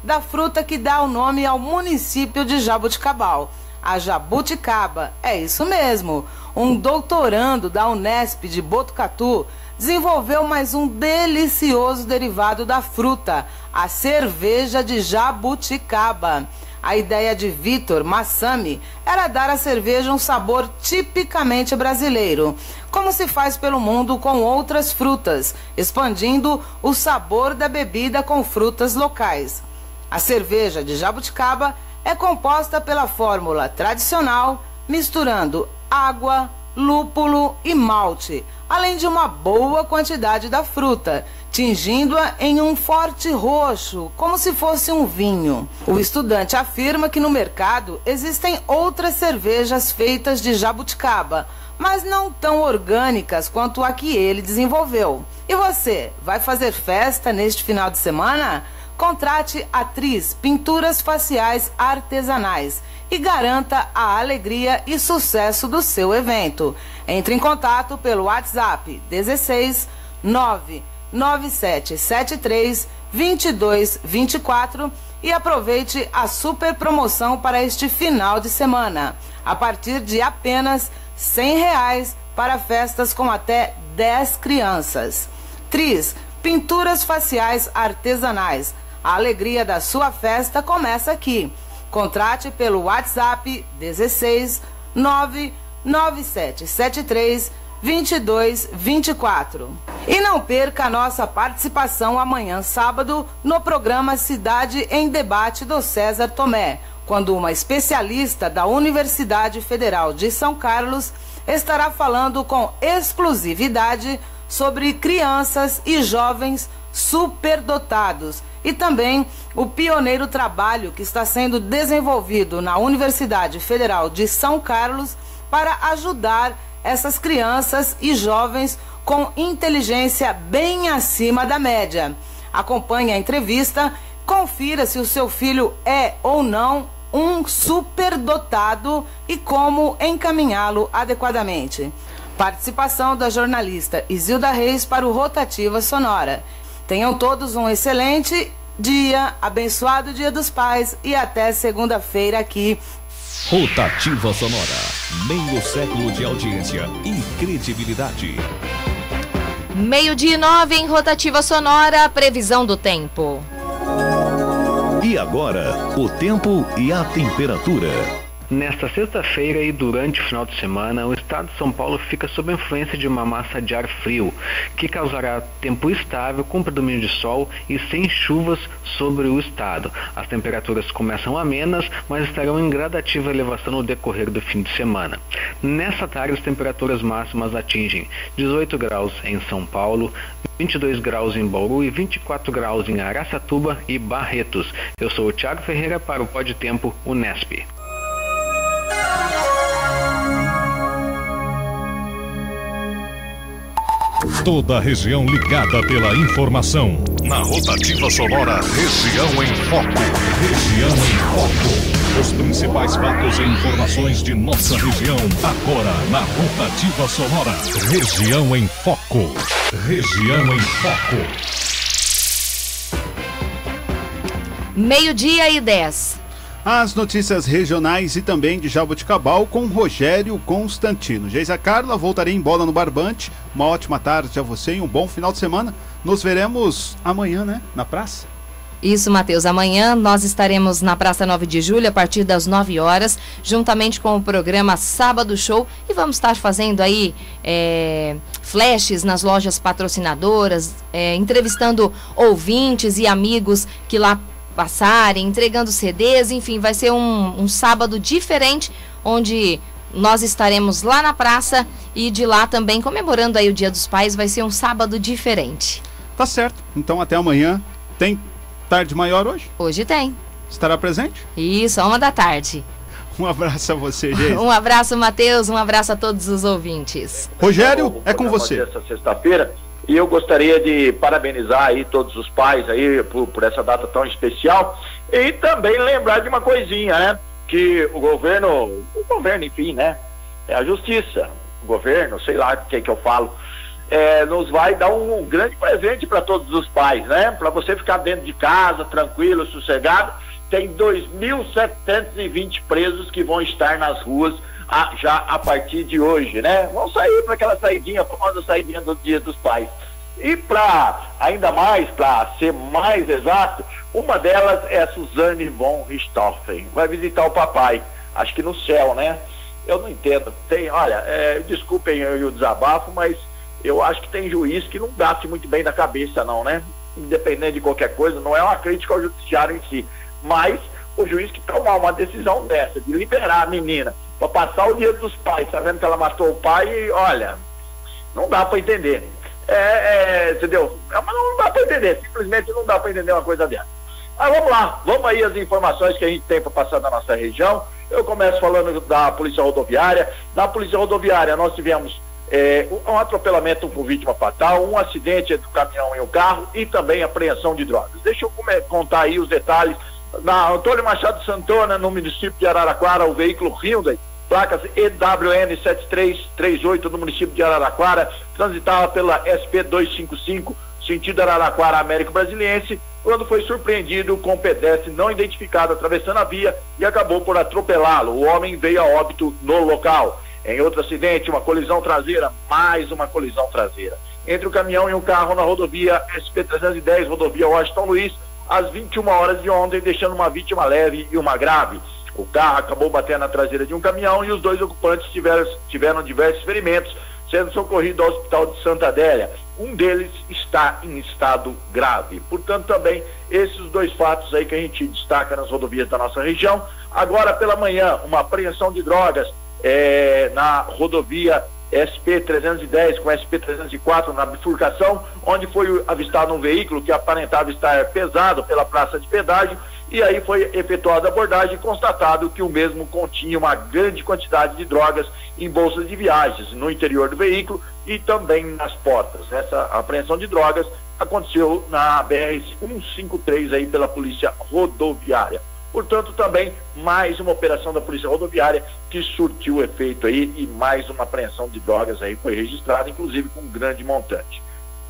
da fruta que dá o nome ao município de Jaboticabal, a jabuticaba. É isso mesmo. Um doutorando da Unesp de Botucatu desenvolveu mais um delicioso derivado da fruta, a cerveja de jabuticaba. A ideia de Vitor Massami era dar à cerveja um sabor tipicamente brasileiro, como se faz pelo mundo com outras frutas, expandindo o sabor da bebida com frutas locais. A cerveja de jabuticaba é composta pela fórmula tradicional, misturando água, lúpulo e malte, além de uma boa quantidade da fruta, tingindo-a em um forte roxo, como se fosse um vinho. O estudante afirma que no mercado existem outras cervejas feitas de jabuticaba, mas não tão orgânicas quanto a que ele desenvolveu. E você, vai fazer festa neste final de semana? Contrate a Tris Pinturas Faciais Artesanais e garanta a alegria e sucesso do seu evento. Entre em contato pelo WhatsApp dezesseis nove nove sete sete três dois dois dois quatro e aproveite a super promoção para este final de semana, a partir de apenas cem reais para festas com até dez crianças. Tris Pinturas Faciais Artesanais. A alegria da sua festa começa aqui. Contrate pelo WhatsApp dezesseis nove nove sete sete três dois dois dois quatro. E não perca a nossa participação amanhã, sábado, no programa Cidade em Debate do César Tomé, quando uma especialista da Universidade Federal de São Carlos estará falando com exclusividade sobre crianças e jovens superdotados e também o pioneiro trabalho que está sendo desenvolvido na Universidade Federal de São Carlos para ajudar essas crianças e jovens com inteligência bem acima da média. Acompanhe a entrevista, confira se o seu filho é ou não um superdotado e como encaminhá-lo adequadamente. Participação da jornalista Isilda Reis para o Rotativa Sonora. Tenham todos um excelente dia, abençoado Dia dos Pais e até segunda-feira aqui. Rotativa Sonora, meio século de audiência e credibilidade. Meio-dia e nove em Rotativa Sonora, previsão do tempo. E agora, o tempo e a temperatura. Nesta sexta-feira e durante o final de semana, o estado de São Paulo fica sob a influência de uma massa de ar frio, que causará tempo estável com predomínio de sol e sem chuvas sobre o estado. As temperaturas começam amenas, mas estarão em gradativa elevação no decorrer do fim de semana. Nessa tarde, as temperaturas máximas atingem dezoito graus em São Paulo, vinte e dois graus em Bauru e vinte e quatro graus em Araçatuba e Barretos. Eu sou o Thiago Ferreira para o Pode Tempo Unesp. Toda a região ligada pela informação. Na Rotativa Sonora, região em foco. Região em foco. Os principais fatos e informações de nossa região. Agora na Rotativa Sonora. Região em foco. Região em foco. Meio-dia e dez. As notícias regionais e também de Jaboticabal com Rogério Constantino. Geisa Carla, voltarei em Bola no Barbante. Uma ótima tarde a você e um bom final de semana. Nos veremos amanhã, né? Na praça. Isso, Matheus. Amanhã nós estaremos na Praça nove de Julho a partir das nove horas, juntamente com o programa Sábado Show. E vamos estar fazendo aí é, flashes nas lojas patrocinadoras, é, entrevistando ouvintes e amigos que lá passarem, entregando C Ds, enfim, vai ser um, um sábado diferente, onde nós estaremos lá na praça e de lá também comemorando aí o Dia dos Pais. Vai ser um sábado diferente. Tá certo, então até amanhã. Tem tarde maior hoje? Hoje tem. Estará presente? Isso, a uma da tarde. Um abraço a você, Geisa. Um abraço, Matheus, um abraço a todos os ouvintes. Rogério, é com você. Essa sexta-feira. E eu gostaria de parabenizar aí todos os pais aí por, por essa data tão especial e também lembrar de uma coisinha, né? Que o governo, o governo, enfim, né? É a justiça, o governo, sei lá o que é que eu falo, é, nos vai dar um, um grande presente para todos os pais, né? Para você ficar dentro de casa, tranquilo, sossegado. Tem dois mil setecentos e vinte presos que vão estar nas ruas a, já a partir de hoje, né? Vão sair para aquela saidinha, a famosa saidinha do Dia dos Pais. E para, ainda mais, para ser mais exato, uma delas é a Suzane von Richthofen. Vai visitar o papai, acho que no céu, né? Eu não entendo. Tem, olha, é, desculpem eu, o desabafo, mas eu acho que tem juiz que não bate muito bem na cabeça, não, né? Independente de qualquer coisa, não é uma crítica ao judiciário em si, mas o juiz que tomar uma decisão dessa, de liberar a menina para passar o Dia dos Pais, sabendo que ela matou o pai, e, olha, não dá para entender. É, é, entendeu? É, mas não dá para entender, simplesmente não dá para entender uma coisa dessa. Mas vamos lá, vamos aí as informações que a gente tem para passar da nossa região. Eu começo falando da Polícia Rodoviária. Na Polícia Rodoviária nós tivemos é, um atropelamento com vítima fatal, um acidente entre o caminhão e o carro e também apreensão de drogas. Deixa eu contar aí os detalhes. Na Antônio Machado Santana, no município de Araraquara, o veículo Hyundai, placas E W N sete três três oito no município de Araraquara, transitava pela S P duzentos e cinquenta e cinco, sentido Araraquara Américo Brasiliense, quando foi surpreendido com um pedestre não identificado atravessando a via e acabou por atropelá-lo. O homem veio a óbito no local. Em outro acidente, uma colisão traseira, mais uma colisão traseira, entre o caminhão e o carro na rodovia S P trezentos e dez, rodovia Washington Luiz, às vinte e uma horas de ontem, deixando uma vítima leve e uma grave. O carro acabou batendo na traseira de um caminhão e os dois ocupantes tiveram, tiveram diversos ferimentos, sendo socorridos ao Hospital de Santa Adélia. Um deles está em estado grave. Portanto, também esses dois fatos aí que a gente destaca nas rodovias da nossa região. Agora, pela manhã, uma apreensão de drogas é, na rodovia S P trezentos e dez com S P trezentos e quatro na bifurcação, onde foi avistado um veículo que aparentava estar pesado pela praça de pedágio, e aí foi efetuada a abordagem e constatado que o mesmo continha uma grande quantidade de drogas em bolsas de viagens no interior do veículo e também nas portas. Essa apreensão de drogas aconteceu na B R cento e cinquenta e três aí pela Polícia Rodoviária. Portanto, também mais uma operação da Polícia Rodoviária que surtiu efeito aí e mais uma apreensão de drogas aí foi registrada, inclusive com um grande montante.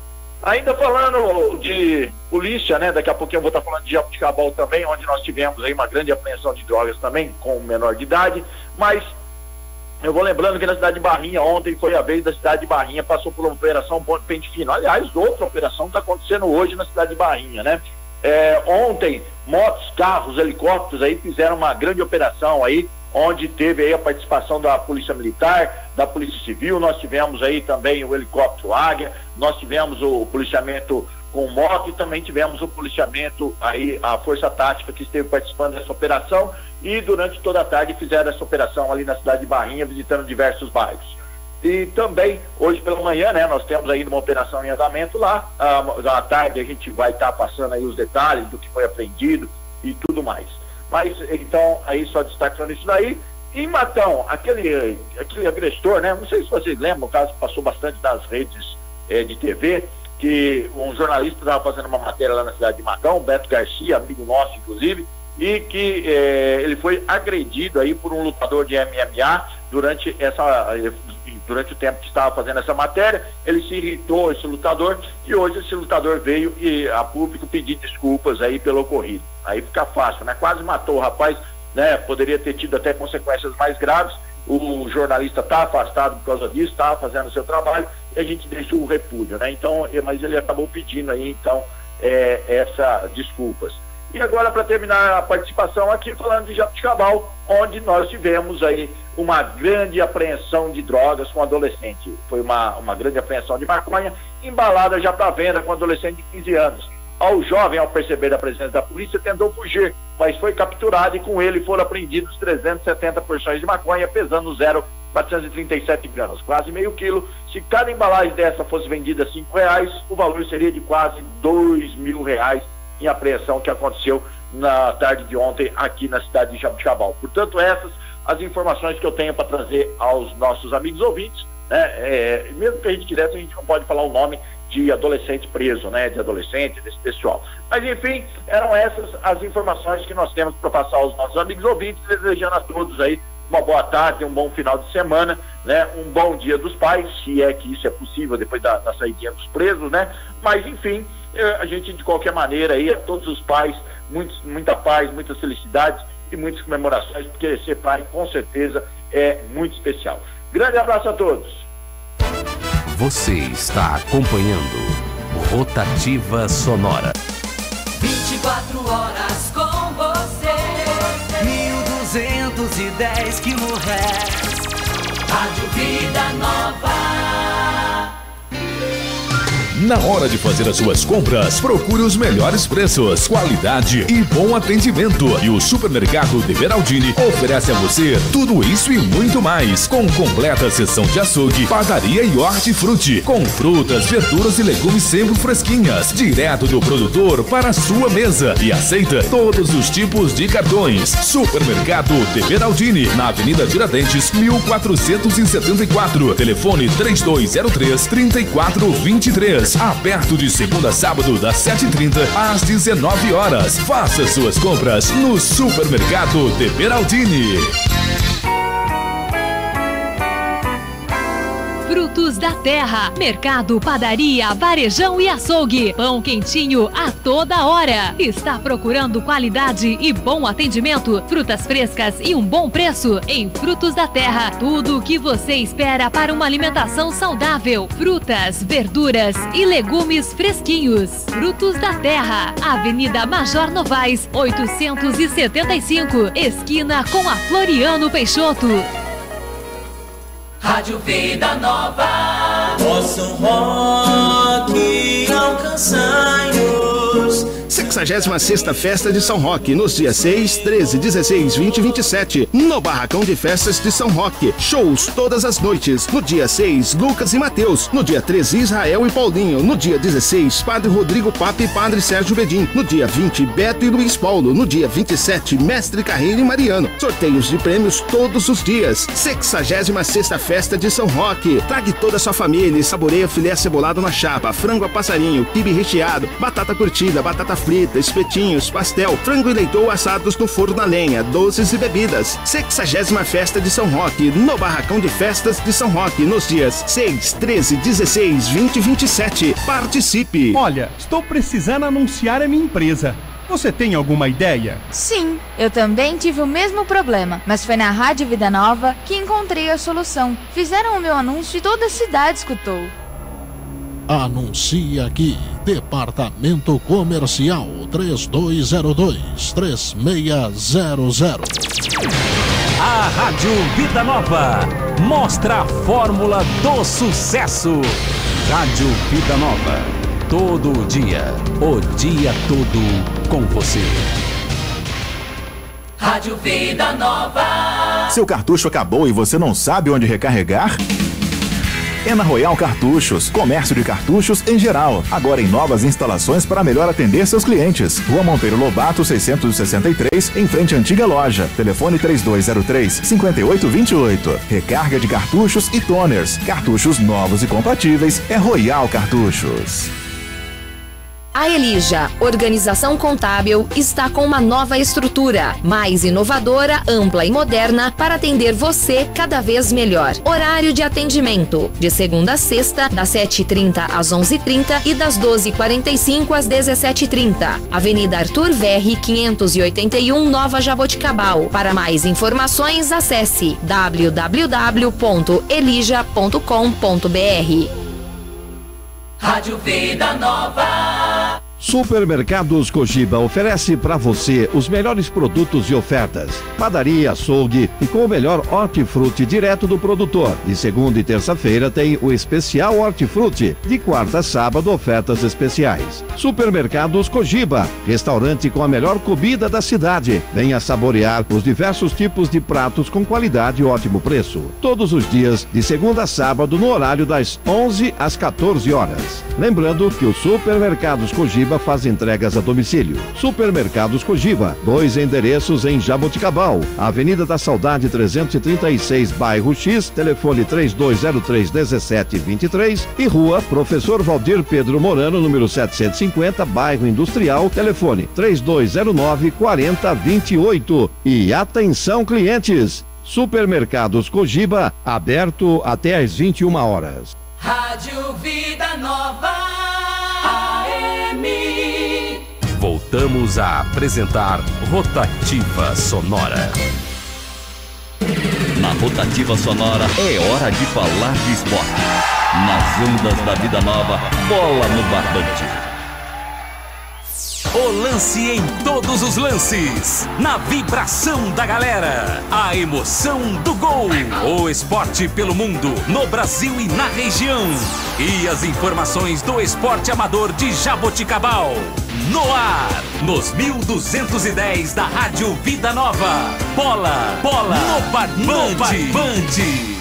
Ainda falando de polícia, né? Daqui a pouquinho eu vou estar falando de Jaboticabal também, onde nós tivemos aí uma grande apreensão de drogas também com menor de idade, mas eu vou lembrando que na cidade de Barrinha, ontem foi a vez da cidade de Barrinha, passou por uma operação Pente Fino. Aliás, outra operação está acontecendo hoje na cidade de Barrinha, né? É, ontem, motos, carros, helicópteros aí fizeram uma grande operação aí, onde teve aí a participação da Polícia Militar, da Polícia Civil. Nós tivemos aí também o helicóptero Águia, nós tivemos o policiamento com moto e também tivemos o policiamento aí, a Força Tática que esteve participando dessa operação, e durante toda a tarde fizeram essa operação ali na cidade de Barrinha, visitando diversos bairros. E também, hoje pela manhã, né, nós temos ainda uma operação em andamento lá. À tarde a gente vai estar tá passando aí os detalhes do que foi apreendido e tudo mais. Mas, então, aí só destacando isso daí. Em Matão, aquele, aquele agressor, né, não sei se vocês lembram, o caso passou bastante nas redes eh, de T V, que um jornalista estava fazendo uma matéria lá na cidade de Matão, Beto Garcia, amigo nosso, inclusive, e que eh, ele foi agredido aí por um lutador de M M A durante essa... durante o tempo que estava fazendo essa matéria. Ele se irritou, esse lutador, e hoje esse lutador veio e a público pedir desculpas aí pelo ocorrido. Aí fica fácil, né? Quase matou o rapaz, né? Poderia ter tido até consequências mais graves. O jornalista está afastado por causa disso, está fazendo o seu trabalho, e a gente deixa o repúdio, né? Então, mas ele acabou pedindo aí, então, é, essa desculpas. E agora, para terminar a participação aqui, falando de Jaboticabal, onde nós tivemos aí uma grande apreensão de drogas com adolescente. Foi uma, uma grande apreensão de maconha, embalada já para venda com adolescente de quinze anos. Ao jovem, ao perceber a presença da polícia, tentou fugir, mas foi capturado e com ele foram apreendidos trezentas e setenta porções de maconha, pesando zero vírgula quatrocentos e trinta e sete gramas, quase meio quilo. Se cada embalagem dessa fosse vendida a cinco reais, o valor seria de quase dois mil reais em apreensão que aconteceu na tarde de ontem aqui na cidade de Jaboticabal. Portanto, essas as informações que eu tenho para trazer aos nossos amigos ouvintes, né? É, mesmo que a gente quisesse, a gente não pode falar o nome de adolescente preso, né? De adolescente, desse pessoal. Mas, enfim, eram essas as informações que nós temos para passar aos nossos amigos ouvintes, desejando a todos aí uma boa tarde, um bom final de semana, né? Um bom dia dos pais, se é que isso é possível depois da, da saidinha dos presos, né? Mas enfim, a gente de qualquer maneira aí, a todos os pais, muitos, muita paz, muitas felicidades e muitas comemorações, porque ser pai com certeza é muito especial. Grande abraço a todos. Você está acompanhando Rotativa Sonora. vinte e quatro horas com você. mil duzentos e dez quilohertz. Rádio Vida Nova. Na hora de fazer as suas compras, procure os melhores preços, qualidade e bom atendimento. E o Supermercado de Beraldini oferece a você tudo isso e muito mais, com completa seção de açougue, padaria e hortifruti, com frutas, verduras e legumes sempre fresquinhas, direto do produtor para a sua mesa, e aceita todos os tipos de cartões. Supermercado de Beraldini, na Avenida Tiradentes, mil quatrocentos e setenta e quatro. Telefone três dois zero três, três quatro dois três. Aberto de segunda a sábado, das sete e trinta às dezenove horas. Faça suas compras no Supermercado de Beraldini. Frutos da terra, mercado, padaria, varejão e açougue. Pão quentinho a toda hora. Está procurando qualidade e bom atendimento? Frutas frescas e um bom preço? Em Frutos da Terra, tudo o que você espera para uma alimentação saudável. Frutas, verduras e legumes fresquinhos. Frutos da Terra, Avenida Major Novaes, oitocentos e setenta e cinco, esquina com a Floriano Peixoto. Rádio Vida Nova. Possam rock alcançai-nos. sexagésima sexta Festa de São Roque, nos dias seis, treze, dezesseis, vinte e vinte e sete, no Barracão de Festas de São Roque. Shows todas as noites. No dia seis, Lucas e Mateus. No dia treze, Israel e Paulinho. No dia dezesseis, Padre Rodrigo Papa e Padre Sérgio Bedim. No dia vinte, Beto e Luiz Paulo. No dia vinte e sete, Mestre Carreiro e Mariano. Sorteios de prêmios todos os dias. sexagésima sexta Festa de São Roque. Trague toda a sua família e saboreia filé cebolado na chapa, frango a passarinho, quibe recheado, batata curtida, batata frita, espetinhos, pastel, frango e leitão assados no forno na lenha, doces e bebidas. sexagésima Festa de São Roque, no Barracão de Festas de São Roque, nos dias seis, treze, dezesseis, vinte e vinte e sete. Participe! Olha, estou precisando anunciar a minha empresa. Você tem alguma ideia? Sim, eu também tive o mesmo problema, mas foi na Rádio Vida Nova que encontrei a solução. Fizeram o meu anúncio e toda a cidade escutou. Anuncie aqui, Departamento Comercial três dois zero dois, três seis zero zero. A Rádio Vida Nova mostra a fórmula do sucesso. Rádio Vida Nova, todo dia, o dia todo com você. Rádio Vida Nova. Seu cartucho acabou e você não sabe onde recarregar? É na Royal Cartuchos, comércio de cartuchos em geral. Agora em novas instalações para melhor atender seus clientes. Rua Monteiro Lobato, seiscentos e sessenta e três, em frente à antiga loja. Telefone três dois zero três, cinco oito dois oito. Recarga de cartuchos e toners. Cartuchos novos e compatíveis é Royal Cartuchos. A Elija, organização contábil, está com uma nova estrutura, mais inovadora, ampla e moderna para atender você cada vez melhor. Horário de atendimento, de segunda a sexta, das sete e trinta às onze e trinta e das doze e quarenta e cinco às dezessete e trinta. Avenida Arthur Verri, quinhentos e oitenta e um, Nova Jaboticabal. Para mais informações, acesse w w w ponto elija ponto com ponto b r. Rádio Vida Nova. Supermercados Cogiba oferece para você os melhores produtos e ofertas. Padaria, açougue e com o melhor hortifruti direto do produtor. De segunda e terça-feira tem o especial hortifruti. De quarta a sábado, ofertas especiais. Supermercados Cogiba, restaurante com a melhor comida da cidade. Venha saborear os diversos tipos de pratos com qualidade e ótimo preço. Todos os dias, de segunda a sábado, no horário das onze às quatorze horas. Lembrando que o Supermercados Cogiba faz entregas a domicílio. Supermercados Cogiba, dois endereços em Jaboticabal. Avenida da Saudade trezentos e trinta e seis, bairro X, telefone três dois zero três, dezessete vinte e três e Rua Professor Valdir Pedro Morano, número setecentos e cinquenta, bairro Industrial, telefone três dois zero nove, quarenta vinte e oito. E atenção clientes! Supermercados Cogiba, aberto até às vinte e uma horas. Rádio Vida Nova A M. Voltamos a apresentar Rotativa Sonora. Na Rotativa Sonora é hora de falar de esporte. Nas ondas da Vida Nova, bola no barbante. O lance em todos os lances, na vibração da galera, a emoção do gol, o esporte pelo mundo, no Brasil e na região, e as informações do esporte amador de Jaboticabal, no ar, nos mil duzentos e dez da Rádio Vida Nova, bola, bola, no barbante, no barbante.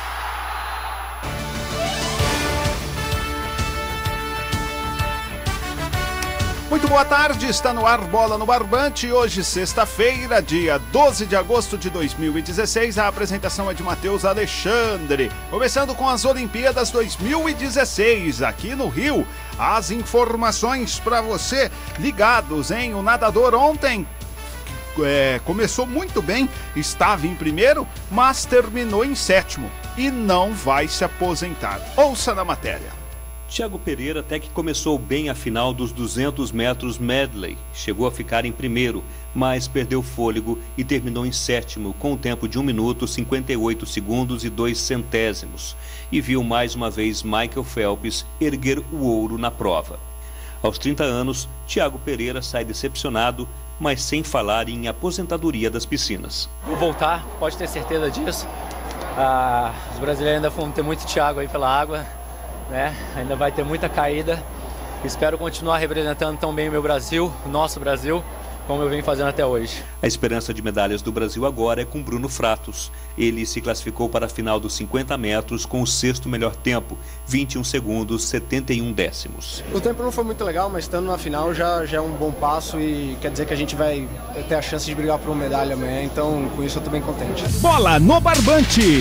Muito boa tarde, está no ar Bola no Barbante, hoje sexta-feira, dia doze de agosto de dois mil e dezesseis, a apresentação é de Matheus Alexandre. Começando com as Olimpíadas dois mil e dezesseis, aqui no Rio, as informações para você ligados, hein? O nadador ontem é, começou muito bem, estava em primeiro, mas terminou em sétimo e não vai se aposentar. Ouça na matéria. Thiago Pereira até que começou bem a final dos duzentos metros medley. Chegou a ficar em primeiro, mas perdeu fôlego e terminou em sétimo, com um tempo de um minuto, cinquenta e oito segundos e dois centésimos. E viu mais uma vez Michael Phelps erguer o ouro na prova. Aos trinta anos, Thiago Pereira sai decepcionado, mas sem falar em aposentadoria das piscinas. Vou voltar, pode ter certeza disso. Ah, os brasileiros ainda vão ter muito Thiago aí pela água. Né? Ainda vai ter muita caída. Espero continuar representando tão bem o meu Brasil, o nosso Brasil, como eu venho fazendo até hoje. A esperança de medalhas do Brasil agora é com Bruno Fratos. Ele se classificou para a final dos cinquenta metros com o sexto melhor tempo, vinte e um segundos, setenta e um décimos. O tempo não foi muito legal, mas estando na final já, já é um bom passo e quer dizer que a gente vai ter a chance de brigar por uma medalha amanhã, então com isso eu estou bem contente. Bola no Barbante!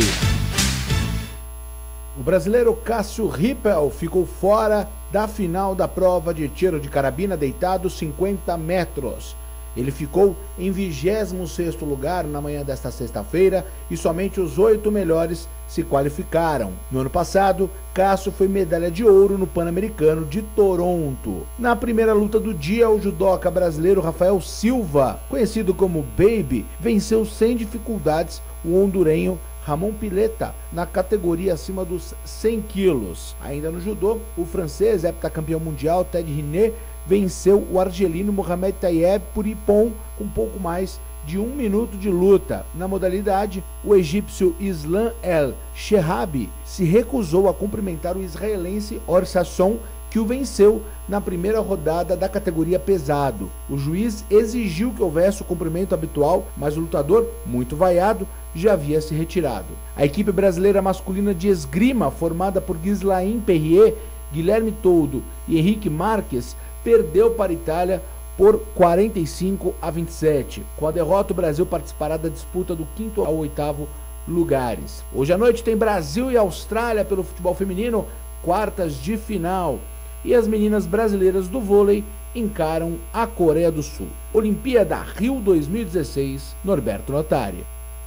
O brasileiro Cássio Rippel ficou fora da final da prova de tiro de carabina deitado cinquenta metros. Ele ficou em vigésimo sexto lugar na manhã desta sexta-feira e somente os oito melhores se qualificaram. No ano passado, Cássio foi medalha de ouro no Pan-Americano de Toronto. Na primeira luta do dia, o judoca brasileiro Rafael Silva, conhecido como Baby, venceu sem dificuldades o hondurenho Ramon Pileta, na categoria acima dos cem quilos. Ainda no judô, o francês, heptacampeão mundial, Ted Riné, venceu o argelino Mohamed Tayeb por Ippon com pouco mais de um minuto de luta. Na modalidade, o egípcio Islam El Shehabi se recusou a cumprimentar o israelense Or Sasson, que o venceu na primeira rodada da categoria pesado. O juiz exigiu que houvesse o cumprimento habitual, mas o lutador, muito vaiado, já havia se retirado. A equipe brasileira masculina de esgrima, formada por Ghislain Perrier, Guilherme Toldo e Henrique Marques, perdeu para a Itália por quarenta e cinco a vinte e sete. Com a derrota, o Brasil participará da disputa do quinto ao oitavo lugares. Hoje à noite tem Brasil e Austrália pelo futebol feminino, quartas de final. E as meninas brasileiras do vôlei encaram a Coreia do Sul. Olimpíada Rio dois mil e dezesseis, Norberto Notari.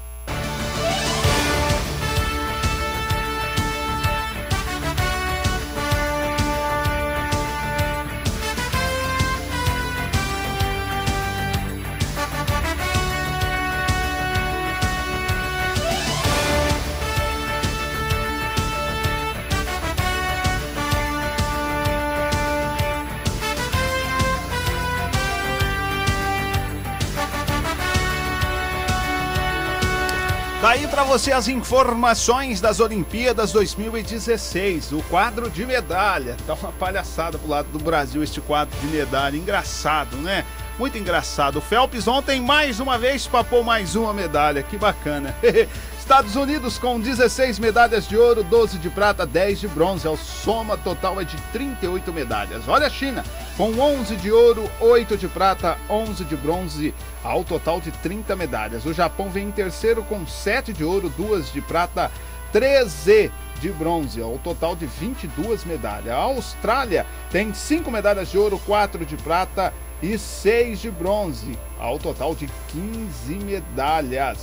Daí para você as informações das Olimpíadas dois mil e dezesseis, o quadro de medalha. Tá uma palhaçada pro lado do Brasil este quadro de medalha, engraçado, né? Muito engraçado. O Phelps ontem mais uma vez papou mais uma medalha, que bacana. Estados Unidos com dezesseis medalhas de ouro, doze de prata, dez de bronze. A soma total é de trinta e oito medalhas. Olha a China, com onze de ouro, oito de prata, onze de bronze, ao total de trinta medalhas. O Japão vem em terceiro com sete de ouro, duas de prata, treze de bronze, ao total de vinte e duas medalhas. A Austrália tem cinco medalhas de ouro, quatro de prata e seis de bronze, ao total de quinze medalhas.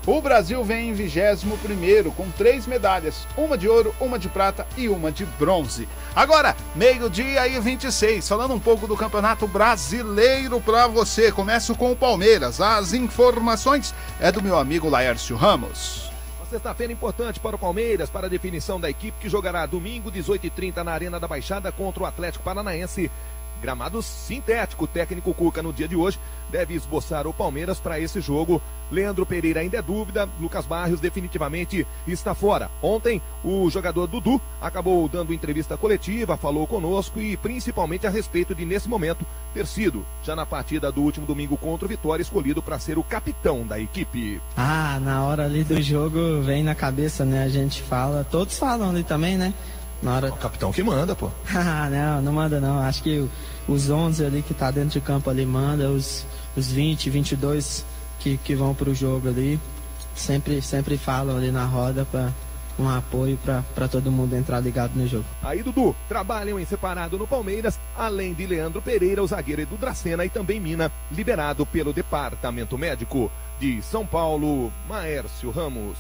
O Brasil vem em vigésimo primeiro com três medalhas, uma de ouro, uma de prata e uma de bronze. Agora, meio-dia e vinte e seis, falando um pouco do Campeonato Brasileiro para você. Começo com o Palmeiras. As informações é do meu amigo Laércio Ramos. Sexta-feira importante para o Palmeiras, para a definição da equipe que jogará domingo, dezoito e trinta, na Arena da Baixada contra o Atlético Paranaense. Gramado sintético. O técnico Cuca, no dia de hoje, deve esboçar o Palmeiras para esse jogo. Leandro Pereira ainda é dúvida, Lucas Barrios definitivamente está fora. Ontem, o jogador Dudu acabou dando entrevista coletiva, falou conosco e principalmente a respeito de, nesse momento, ter sido, já na partida do último domingo contra o Vitória, escolhido para ser o capitão da equipe. Ah, na hora ali do jogo vem na cabeça, né? A gente fala, todos falam ali também, né? Na hora... O capitão que manda, pô. Ah, não, não manda não. Acho que os onze ali que tá dentro de campo ali manda, os, os vinte, vinte e dois que, que vão pro jogo ali, sempre, sempre falam ali na roda para um apoio para todo mundo entrar ligado no jogo. Aí, Dudu, trabalham em separado no Palmeiras, além de Leandro Pereira, o zagueiro Edu Dracena e também Mina, liberado pelo Departamento Médico. De São Paulo, Maércio Ramos.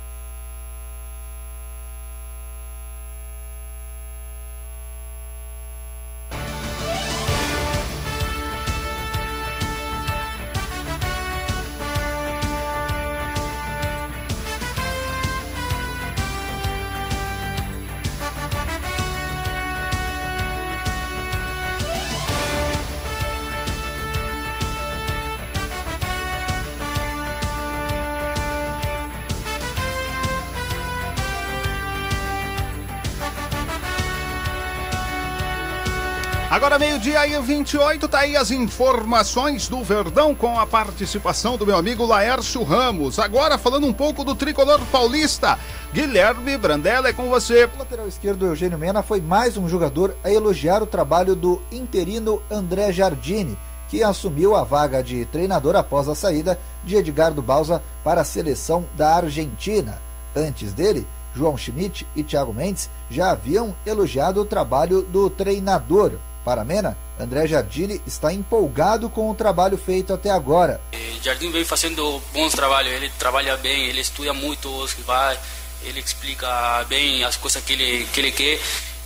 Agora meio-dia e vinte e oito, tá aí as informações do Verdão com a participação do meu amigo Laércio Ramos. Agora falando um pouco do tricolor paulista, Guilherme Brandella, é com você. O lateral esquerdo Eugênio Mena foi mais um jogador a elogiar o trabalho do interino André Jardini, que assumiu a vaga de treinador após a saída de Edgardo Bausa para a seleção da Argentina. Antes dele, João Schmidt e Thiago Mendes já haviam elogiado o trabalho do treinador. Para Mena, André Jardini está empolgado com o trabalho feito até agora. Jardini vem fazendo bons trabalhos, ele trabalha bem, ele estuda muito os que vai, ele explica bem as coisas que ele, que ele quer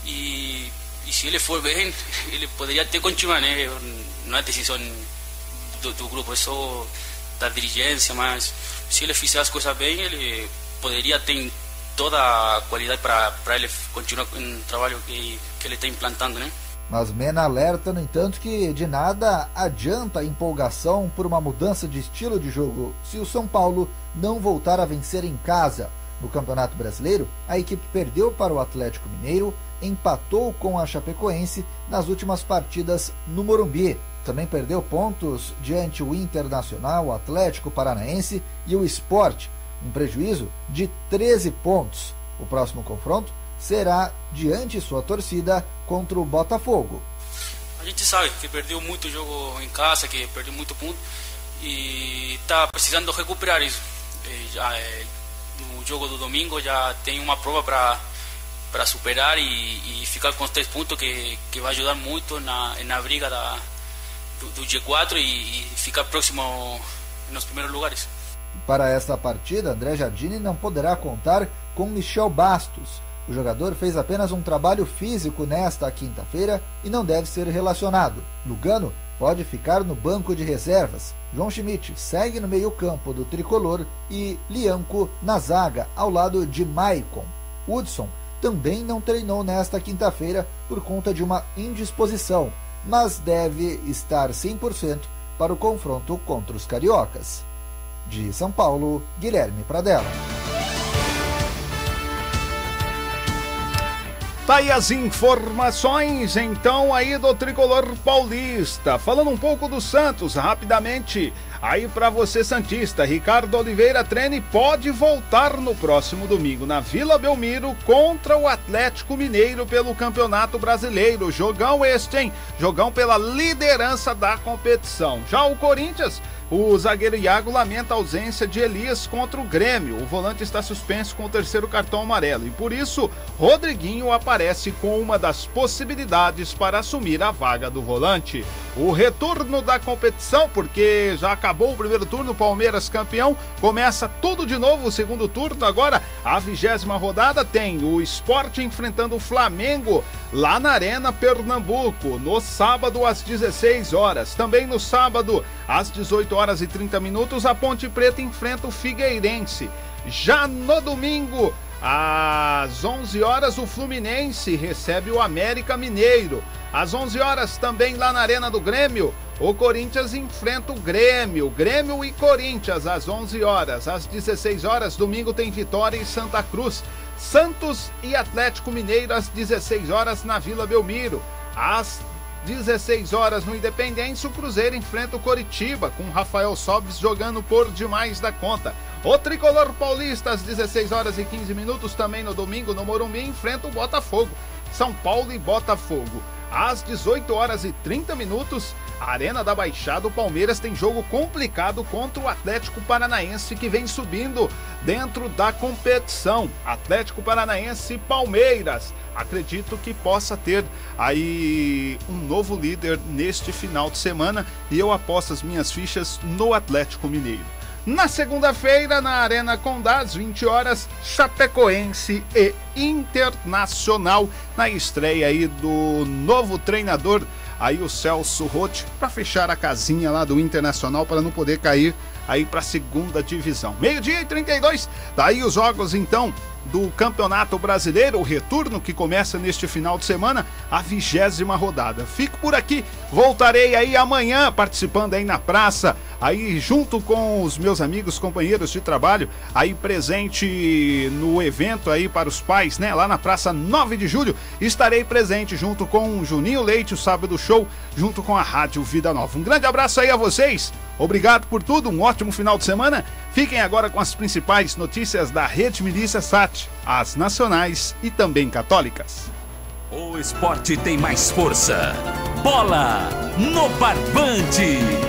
e, e se ele for bem, ele poderia até continuar, né? Não é decisão do, do grupo, é só da dirigência, mas se ele fizer as coisas bem, ele poderia ter toda a qualidade para ele continuar com o trabalho que, que ele está implantando, né? Mas Mena alerta, no entanto, que de nada adianta a empolgação por uma mudança de estilo de jogo se o São Paulo não voltar a vencer em casa. No Campeonato Brasileiro, a equipe perdeu para o Atlético Mineiro, empatou com a Chapecoense nas últimas partidas no Morumbi. Também perdeu pontos diante o Internacional, o Atlético Paranaense e o Sport, um prejuízo de treze pontos. O próximo confronto será diante sua torcida contra o Botafogo. A gente sabe que perdeu muito jogo em casa, que perdeu muito ponto e está precisando recuperar isso. E já é, no jogo do domingo já tem uma prova para para superar e, e ficar com os três pontos que, que vai ajudar muito na, na briga da, do, do G quatro e, e ficar próximo nos primeiros lugares. Para esta partida, André Jardini não poderá contar com Michel Bastos. O jogador fez apenas um trabalho físico nesta quinta-feira e não deve ser relacionado. Lugano pode ficar no banco de reservas. João Schmidt segue no meio-campo do tricolor e Lianco na zaga, ao lado de Maicon. Hudson também não treinou nesta quinta-feira por conta de uma indisposição, mas deve estar cem por cento para o confronto contra os cariocas. De São Paulo, Guilherme Pradella. Tá aí as informações, então, aí do tricolor paulista. Falando um pouco do Santos, rapidamente, aí para você santista, Ricardo Oliveira treina e pode voltar no próximo domingo na Vila Belmiro contra o Atlético Mineiro pelo Campeonato Brasileiro. Jogão este, hein? Jogão pela liderança da competição. Já o Corinthians, o zagueiro Iago lamenta a ausência de Elias contra o Grêmio. O volante está suspenso com o terceiro cartão amarelo e, por isso, Rodriguinho aparece com uma das possibilidades para assumir a vaga do volante. o retorno da competição, porque já acabou o primeiro turno, Palmeiras campeão, começa tudo de novo o segundo turno. Agora a vigésima rodada tem o Sport enfrentando o Flamengo lá na Arena Pernambuco, no sábado às dezesseis horas. Também no sábado às dezoito horas e trinta minutos a Ponte Preta enfrenta o Figueirense. Já no domingo às onze horas o Fluminense recebe o América Mineiro. Às onze horas também lá na Arena do Grêmio, o Corinthians enfrenta o Grêmio. Grêmio e Corinthians às onze horas. Às dezesseis horas, domingo tem Vitória e Santa Cruz. Santos e Atlético Mineiro às dezesseis horas na Vila Belmiro. Às dezesseis horas no Independência, o Cruzeiro enfrenta o Coritiba, com Rafael Sobis jogando por demais da conta. O Tricolor Paulista às dezesseis horas e quinze minutos, também no domingo no Morumbi, enfrenta o Botafogo. São Paulo e Botafogo. Às dezoito horas e trinta minutos, a Arena da Baixada, o Palmeiras tem jogo complicado contra o Atlético Paranaense, que vem subindo dentro da competição. Atlético Paranaense e Palmeiras. Acredito que possa ter aí um novo líder neste final de semana e eu aposto as minhas fichas no Atlético Mineiro. Na segunda-feira, na Arena Condá, às vinte horas, Chapecoense e Internacional, na estreia aí do novo treinador, aí o Celso Roth, para fechar a casinha lá do Internacional, para não poder cair aí para a segunda divisão. Meio-dia e trinta e dois, daí os jogos então do Campeonato Brasileiro, o retorno que começa neste final de semana, a vigésima rodada. Fico por aqui, voltarei aí amanhã participando aí na praça, aí junto com os meus amigos, companheiros de trabalho, aí presente no evento aí para os pais, né, lá na Praça nove de julho, estarei presente junto com o Juninho Leite, o Sábado Show, junto com a Rádio Vida Nova. Um grande abraço aí a vocês, obrigado por tudo, um ótimo final de semana. Fiquem agora com as principais notícias da Rede Milícia Sat, as nacionais e também católicas. O esporte tem mais força. Bola no Barbante.